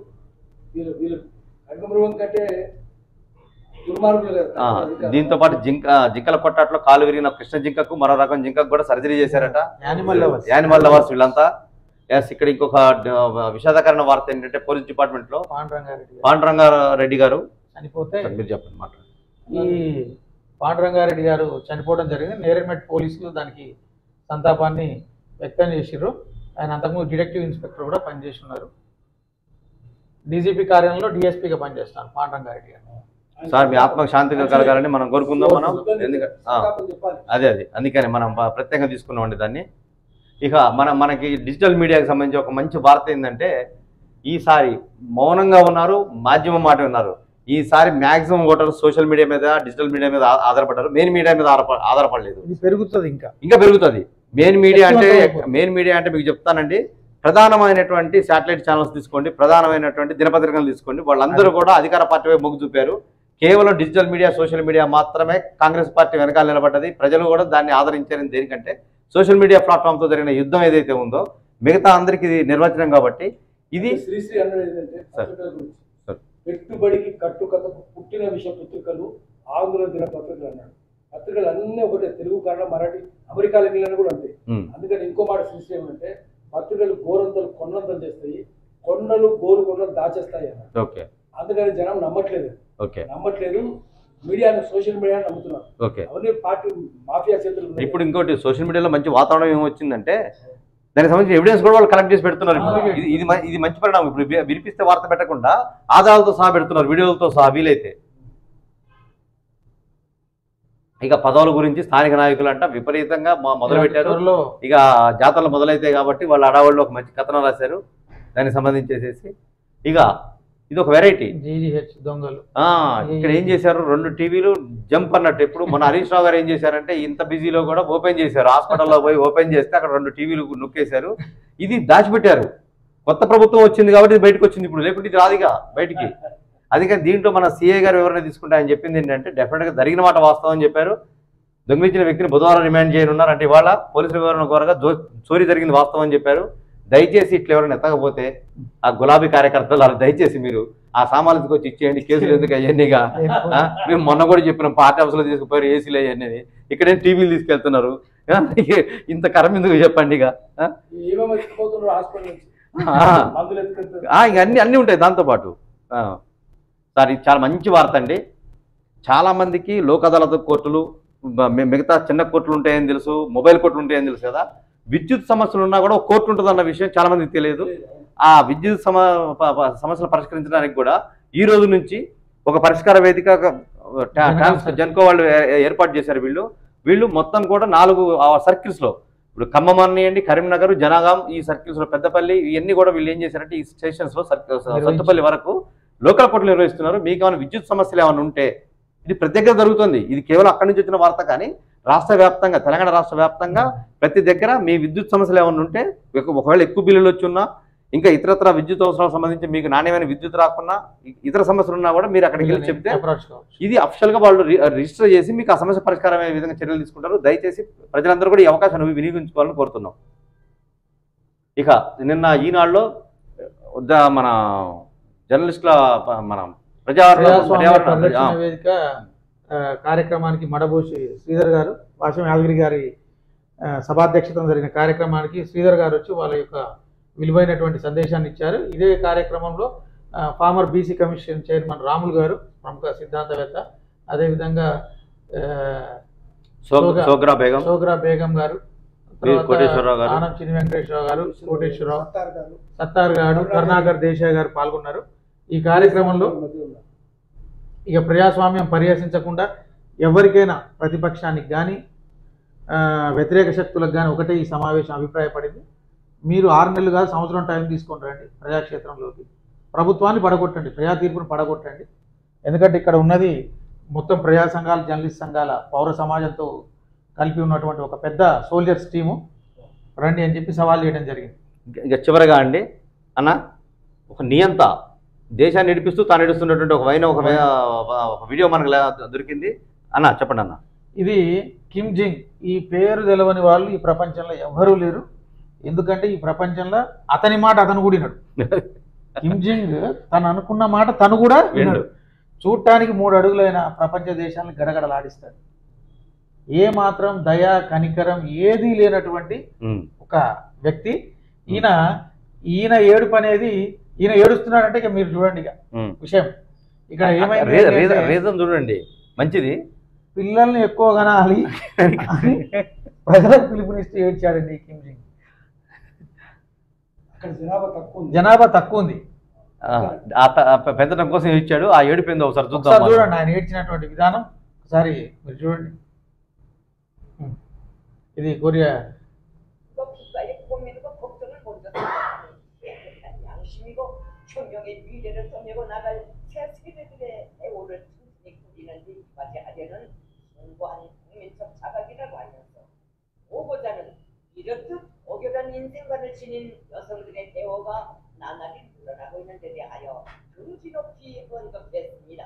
దీంతో పాటు జింకల కొట్టాట్లో కాలు విరిగిన కృష్ణ జింకకు, మరో రకం జింకకు కూడా సర్జరీ చేశారట. యానిమల్ లవర్స్ వీళ్ళంతా. ఇక్కడ ఇంకొక విషాదకరణ వార్త ఏంటంటే పోలీస్ డిపార్ట్మెంట్ లో పాండురంగారెడ్డి గారు చనిపోతే, మీరు చెప్పండి మాట. ఈ పాండురంగారెడ్డి గారు చనిపోవడం జరిగింది. నేరేడ్మెట్ పోలీసులు దానికి సంతాపాన్ని వ్యక్తం చేసిర్రు. ఆయన అంతకుముందు డిటెక్టివ్ ఇన్స్పెక్టర్ కూడా పనిచేసి ఉన్నారు. డీజీపీ కార్యాలయంలో డిఎస్పీగా పనిచేస్తున్నారు పాండురంగారెడ్డి గారు. సార్ మీ ఆత్మకు శాంతి కలగాలని మనం కోరుకుందాం. మనం ఎందుకంటే అదే అందుకని మనం ప్రత్యేకంగా తీసుకున్నామండి దాన్ని. ఇక మనకి డిజిటల్ మీడియాకి సంబంధించి ఒక మంచి వార్త ఏంటంటే ఈసారి మౌనంగా ఉన్నారు, మాధ్యమం మాట ఉన్నారు. ఈసారి మ్యాక్సిమం ఓటర్లు సోషల్ మీడియా మీద, డిజిటల్ మీడియా మీద ఆధారపడ్డారు. మెయిన్ మీడియా మీద ఆధారపడలేదు. పెరుగుతుంది, ఇంకా పెరుగుతుంది. మెయిన్ మీడియా అంటే మీకు చెప్తానండి, ప్రధానమైనటువంటి శాటిలైట్ ఛానల్స్ తీసుకోండి, ప్రధానమైనటువంటి దినపత్రికలు తీసుకోండి, వాళ్ళందరూ కూడా అధికార పార్టీ వైపు మొగ్గు చూపారు. కేవలం డిజిటల్ మీడియా, సోషల్ మీడియా మాత్రమే కాంగ్రెస్ పార్టీ వెనకాల నిలబడ్డది. ప్రజలు కూడా దాన్ని ఆదరించారని. దేనికంటే సోషల్ మీడియా ప్లాట్ఫామ్తో జరిగిన యుద్ధం ఏదైతే ఉందో మిగతా అందరికి ఇది నిర్వచనం కాబట్టి. ఇది శ్రీశ్రీ అన్నది ఏంటంటే పెట్టుబడికి కట్టుకథకు పుట్టిన విషయ పత్రికలు ఆంధ్ర దినపత్రికలు అన్నాడు. పత్రికలు అన్నీ ఒకటే, తెలుగు, కన్నడ, మరాఠీ, అమెరికా లింగులను కూడా అంతే. అందుకని ఇంకో మాట శ్రీశ్రీ ఏమంటే పత్రికలు గోరంతలు కొండంతలు చేస్తాయి, కొండలు కొండలు దాచేస్తాయి అన్నాడు. అందుకని జనం నమ్మట్లేదు. మీడియాను, సోషల్ మీడియాను నమ్ముతున్నారు. అవన్నీ పార్టీ మాఫియా చేతులు. ఇప్పుడు ఇంకోటి సోషల్ మీడియాలో మంచి వాతావరణం ఏమొచ్చిందంటే దానికి సంబంధించిన ఎవిడెన్స్ కూడా వాళ్ళు కలెక్ట్ చేసి పెడుతున్నారు. ఇది మంచి పరిణామం. ఇప్పుడు వినిపిస్తే వార్త పెట్టకుండా ఆధారాలతో సహా పెడుతున్నారు, వీడియోలతో సహా వీలైతే. ఇక పదవుల గురించి స్థానిక నాయకులు అంట విపరీతంగా మొదలు పెట్టారు. ఇక జాతరలు మొదలైతాయి కాబట్టి వాళ్ళు అడవాళ్ళు ఒక మంచి కథనం రాశారు దానికి సంబంధించేసేసి. ఇక ఇది ఒక వెరైటీ దొంగలు. ఇక్కడ ఏం చేశారు, 2 టీవీలు జంప్ అన్నట్టు. ఇప్పుడు మన హరీష్ రావు గారు ఏం చేశారంటే ఇంత బిజీలో కూడా ఓపెన్ చేశారు. హాస్పిటల్లో పోయి ఓపెన్ చేస్తే అక్కడ 2 టీవీలు నొక్కేశారు. ఇది దాచిపెట్టారు. కొత్త ప్రభుత్వం వచ్చింది కాబట్టి ఇది బయటకు వచ్చింది. ఇప్పుడు లేకుంటే ఇది రాదుగా బయటికి. అది కానీ దీంట్లో మన సిఐ గారు వివరణ తీసుకుంటే ఆయన చెప్పింది ఏంటంటే డెఫినెట్గా జరిగిన మాట వాస్తవం అని చెప్పారు. దొంగిలించిన వ్యక్తిని బుధవారం రిమాండ్ చేయనున్నారు. అంటే ఇవాళ పోలీసుల వివరణ కోరగా చోరీ జరిగింది వాస్తవం అని చెప్పారు. దయచేసి ఇట్లా ఎవరైనా ఎత్తకపోతే ఆ గులాబీ కార్యకర్తలు అలా దయచేసి మీరు ఆ సామాన్లు వచ్చి ఇచ్చేయండి, కేసులు ఎందుకు అవన్నీగా. మేము మొన్న కూడా చెప్పినాం, పార్టీ ఆఫీసులో తీసుకుపోయారు ఏసీలు అవన్నీ, ఇక్కడేం టీవీలు తీసుకెళ్తున్నారు, ఇంత కరం ఎందుకు చెప్పండి. ఇక అన్నీ ఉంటాయి దాంతోపాటు. సార్ ఇది చాలా మంచి వార్త అండి. చాలామందికి లోక్ అదాలత్ కోర్టులు మిగతా చిన్న కోర్టులు ఉంటాయని తెలుసు, మొబైల్ కోర్టులు ఉంటాయని తెలుసు కదా. విద్యుత్ సమస్యలు ఉన్నా కూడా ఒక కోర్టు ఉంటుందన్న విషయం చాలా మందికి తెలియదు. ఆ విద్యుత్ సమస్యలు పరిష్కరించడానికి కూడా ఈ రోజు నుంచి ఒక పరిష్కార వేదిక జన్కో వాళ్ళు ఏర్పాటు చేశారు. వీళ్ళు మొత్తం కూడా 4 సర్కిల్స్లో, ఇప్పుడు ఖమ్మం అనియండి, కరీంనగర్, జనగాం, ఈ సర్కిల్స్లో పెద్దపల్లి, ఇవన్నీ కూడా వీళ్ళు ఏం చేశారంటే ఈ స్టేషన్స్లో సత్తుపల్లి వరకు లోకల్ కోర్టులు నిర్వహిస్తున్నారు. మీకు ఏమైనా విద్యుత్ సమస్యలు ఏమైనా ఉంటే ఇది ప్రతి దగ్గర జరుగుతుంది. ఇది కేవలం అక్కడి నుంచి వచ్చిన వార్త కానీ రాష్ట్ర వ్యాప్తంగా, తెలంగాణ రాష్ట్ర వ్యాప్తంగా ప్రతి దగ్గర మీ విద్యుత్ సమస్యలు ఏమైనా ఉంటే, ఒకవేళ ఎక్కువ బిల్లులు వచ్చి ఉన్నా, ఇంకా ఇతరత్ర విద్యుత్ అవసరాలకు సంబంధించి మీకు నాణ్యమైన విద్యుత్ రాకున్నా, ఇతర సమస్యలు ఉన్నా కూడా మీరు అక్కడికి వెళ్ళి చెప్తే ఇది అఫిషియల్గా వాళ్ళు రిజిస్టర్ చేసి మీకు ఆ సమస్య పరిష్కారం అయ్యే విధంగా చర్యలు తీసుకుంటారు. దయచేసి ప్రజలందరూ కూడా ఈ అవకాశాన్ని వినియోగించుకోవాలని కోరుతున్నాం. ఇక నిన్న ఈనాడులో మన జర్నలిస్టుల మన పర్యవేక్షణ వేదిక కార్యక్రమానికి మడబోసి శ్రీధర్ గారు, వాషం యాదగిరి గారి సభాధ్యక్షతన జరిగిన కార్యక్రమానికి శ్రీధర్ గారు వచ్చి వాళ్ళ యొక్క విలువైనటువంటి సందేశాన్ని ఇచ్చారు. ఇదే కార్యక్రమంలో former BC commission chairman Ramulu గారు, ప్రముఖ సిద్ధాంతవేత్త, అదేవిధంగా సోగ్రా బేగం గారు, ఆనం చిన్ని వెంకటేశ్వరరావు గారు, కోటేశ్వరరావు, సత్తార్ గారు, కరుణాకర్ దేశాయ్ గారు పాల్గొన్నారు. ఈ కార్యక్రమంలో ఇక ప్రజాస్వామ్యం పరిహసించకుండా ఎవరికైనా ప్రతిపక్షానికి కానీ వ్యతిరేక శక్తులకు కానీ ఒకటే ఈ సమావేశం అభిప్రాయపడింది. మీరు 6 నెలలు కాదు, సంవత్సరం టైం తీసుకొని రండి ప్రజాక్షేత్రంలోకి, ప్రభుత్వాన్ని పడగొట్టండి, ప్రజా తీర్పును పడగొట్టండి. ఎందుకంటే ఇక్కడ ఉన్నది మొత్తం ప్రజా సంఘాలు, జర్నలిస్ట్ సంఘాల, పౌర సమాజంతో కలిపి ఉన్నటువంటి ఒక పెద్ద సోల్జర్స్ టీము, రండి అని చెప్పి సవాల్ చేయడం జరిగింది. ఇక చివరిగా అండి అన్న, ఒక నియంత దేశాన్ని నడిపిస్తూ తాను నడుస్తున్నటువంటి ఒక వీడియో మనకు దొరికింది అన్న, చెప్పండి అన్న. ఇది కిమ్ జింగ్. ఈ పేరు తెలవని వాళ్ళు ఈ ప్రపంచంలో ఎవ్వరూ లేరు. ఎందుకంటే ఈ ప్రపంచంలో అతని మాట అతను కూడా వినడు. కిమ్ జింగ్ తను అనుకున్న మాట తను కూడా వినడు. చూడటానికి 3 అడుగులైన ప్రపంచ దేశాలను గడగడలాడిస్తాడు. ఏ మాత్రం దయ, కనికరం ఏదీ లేనటువంటి ఒక వ్యక్తి. ఈయన ఏడుపు అనేది, ఈయన ఏడుస్తున్నాడంటే ఇక మీరు చూడండి ఇక విషయం. ఇక్కడ ఏమైంది చూడండి, మంచిది, పిల్లల్ని ఎక్కువ కనాలి అని ప్రజలకు పిలుపునిస్తూ ఏడ్చాడండి కిమ్ జింగ్. జనాభా తక్కువ ఉంది, పెంచడం కోసం ఇచ్చాడు. ఆ ఏడిపోయింది ఒకసారి చూద్దాం, చూడండి ఆయన ఏడ్చినటువంటి విధానం ఒకసారి మీరు చూడండి. ఇది కొరియా. 인생관을 지닌 여성들의 대우가 나날이 늘어나고 있는 데 대하여 정신없이 언급했습니다.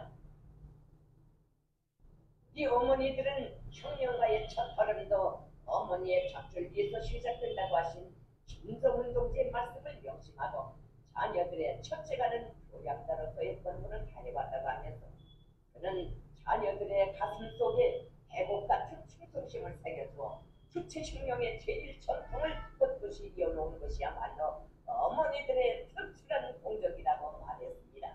이 어머니들은 혁명가의 첫 발음도 어머니의 작절기에서 시작된다고 하신 김정은 동지의 말씀을 명심하고 자녀들의 첫째가는 교양자로서의 본분을 다해왔다고 하면서 그는 자녀들의 가슴 속에 대복 같은 충성심을 새겨주어 주체혁명의 제1전통을 꿋꿋이 이어놓은 것이야말로 어머니들의 튼실한 공적이라고 말했습니다.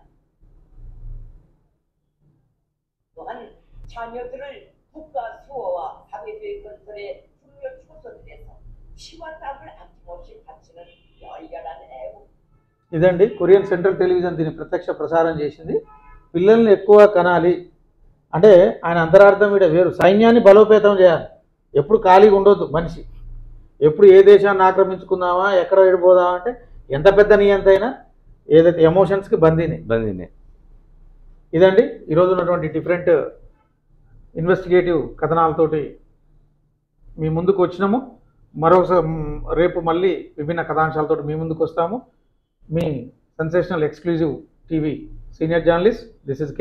또한 자녀들을 국가 수호와 사회주의 건설의 중요 초소들에서 피와 땀을 아낌없이 바치는 열렬한 애국. ఇదండి కొరియన్ సెంట్రల్ టెలివిజన్ దీన్ని ప్రత్యక్ష ప్రసారం చేసింది. పిల్లల్ని ఎక్కువ కనాలి అంటే ఆయన అంతరార్థం వీడ వేరు. సైన్యాన్ని బలోపేతం చేయాలి. ఎప్పుడు ఖాళీగా ఉండొద్దు మనిషి. ఎప్పుడు ఏ దేశాన్ని ఆక్రమించుకుందామా, ఎక్కడ వెళ్ళిపోదామా అంటే ఎంత పెద్ద నియంత అయినా ఏదైతే ఎమోషన్స్కి బందీనే. ఇదండి ఈరోజు ఉన్నటువంటి డిఫరెంట్ ఇన్వెస్టిగేటివ్ కథనాలతోటి మీ ముందుకు వచ్చినాము. రేపు మళ్ళీ విభిన్న కథాంశాలతో మీ ముందుకు వస్తాము. మీ sensational exclusive TV senior journalist. This is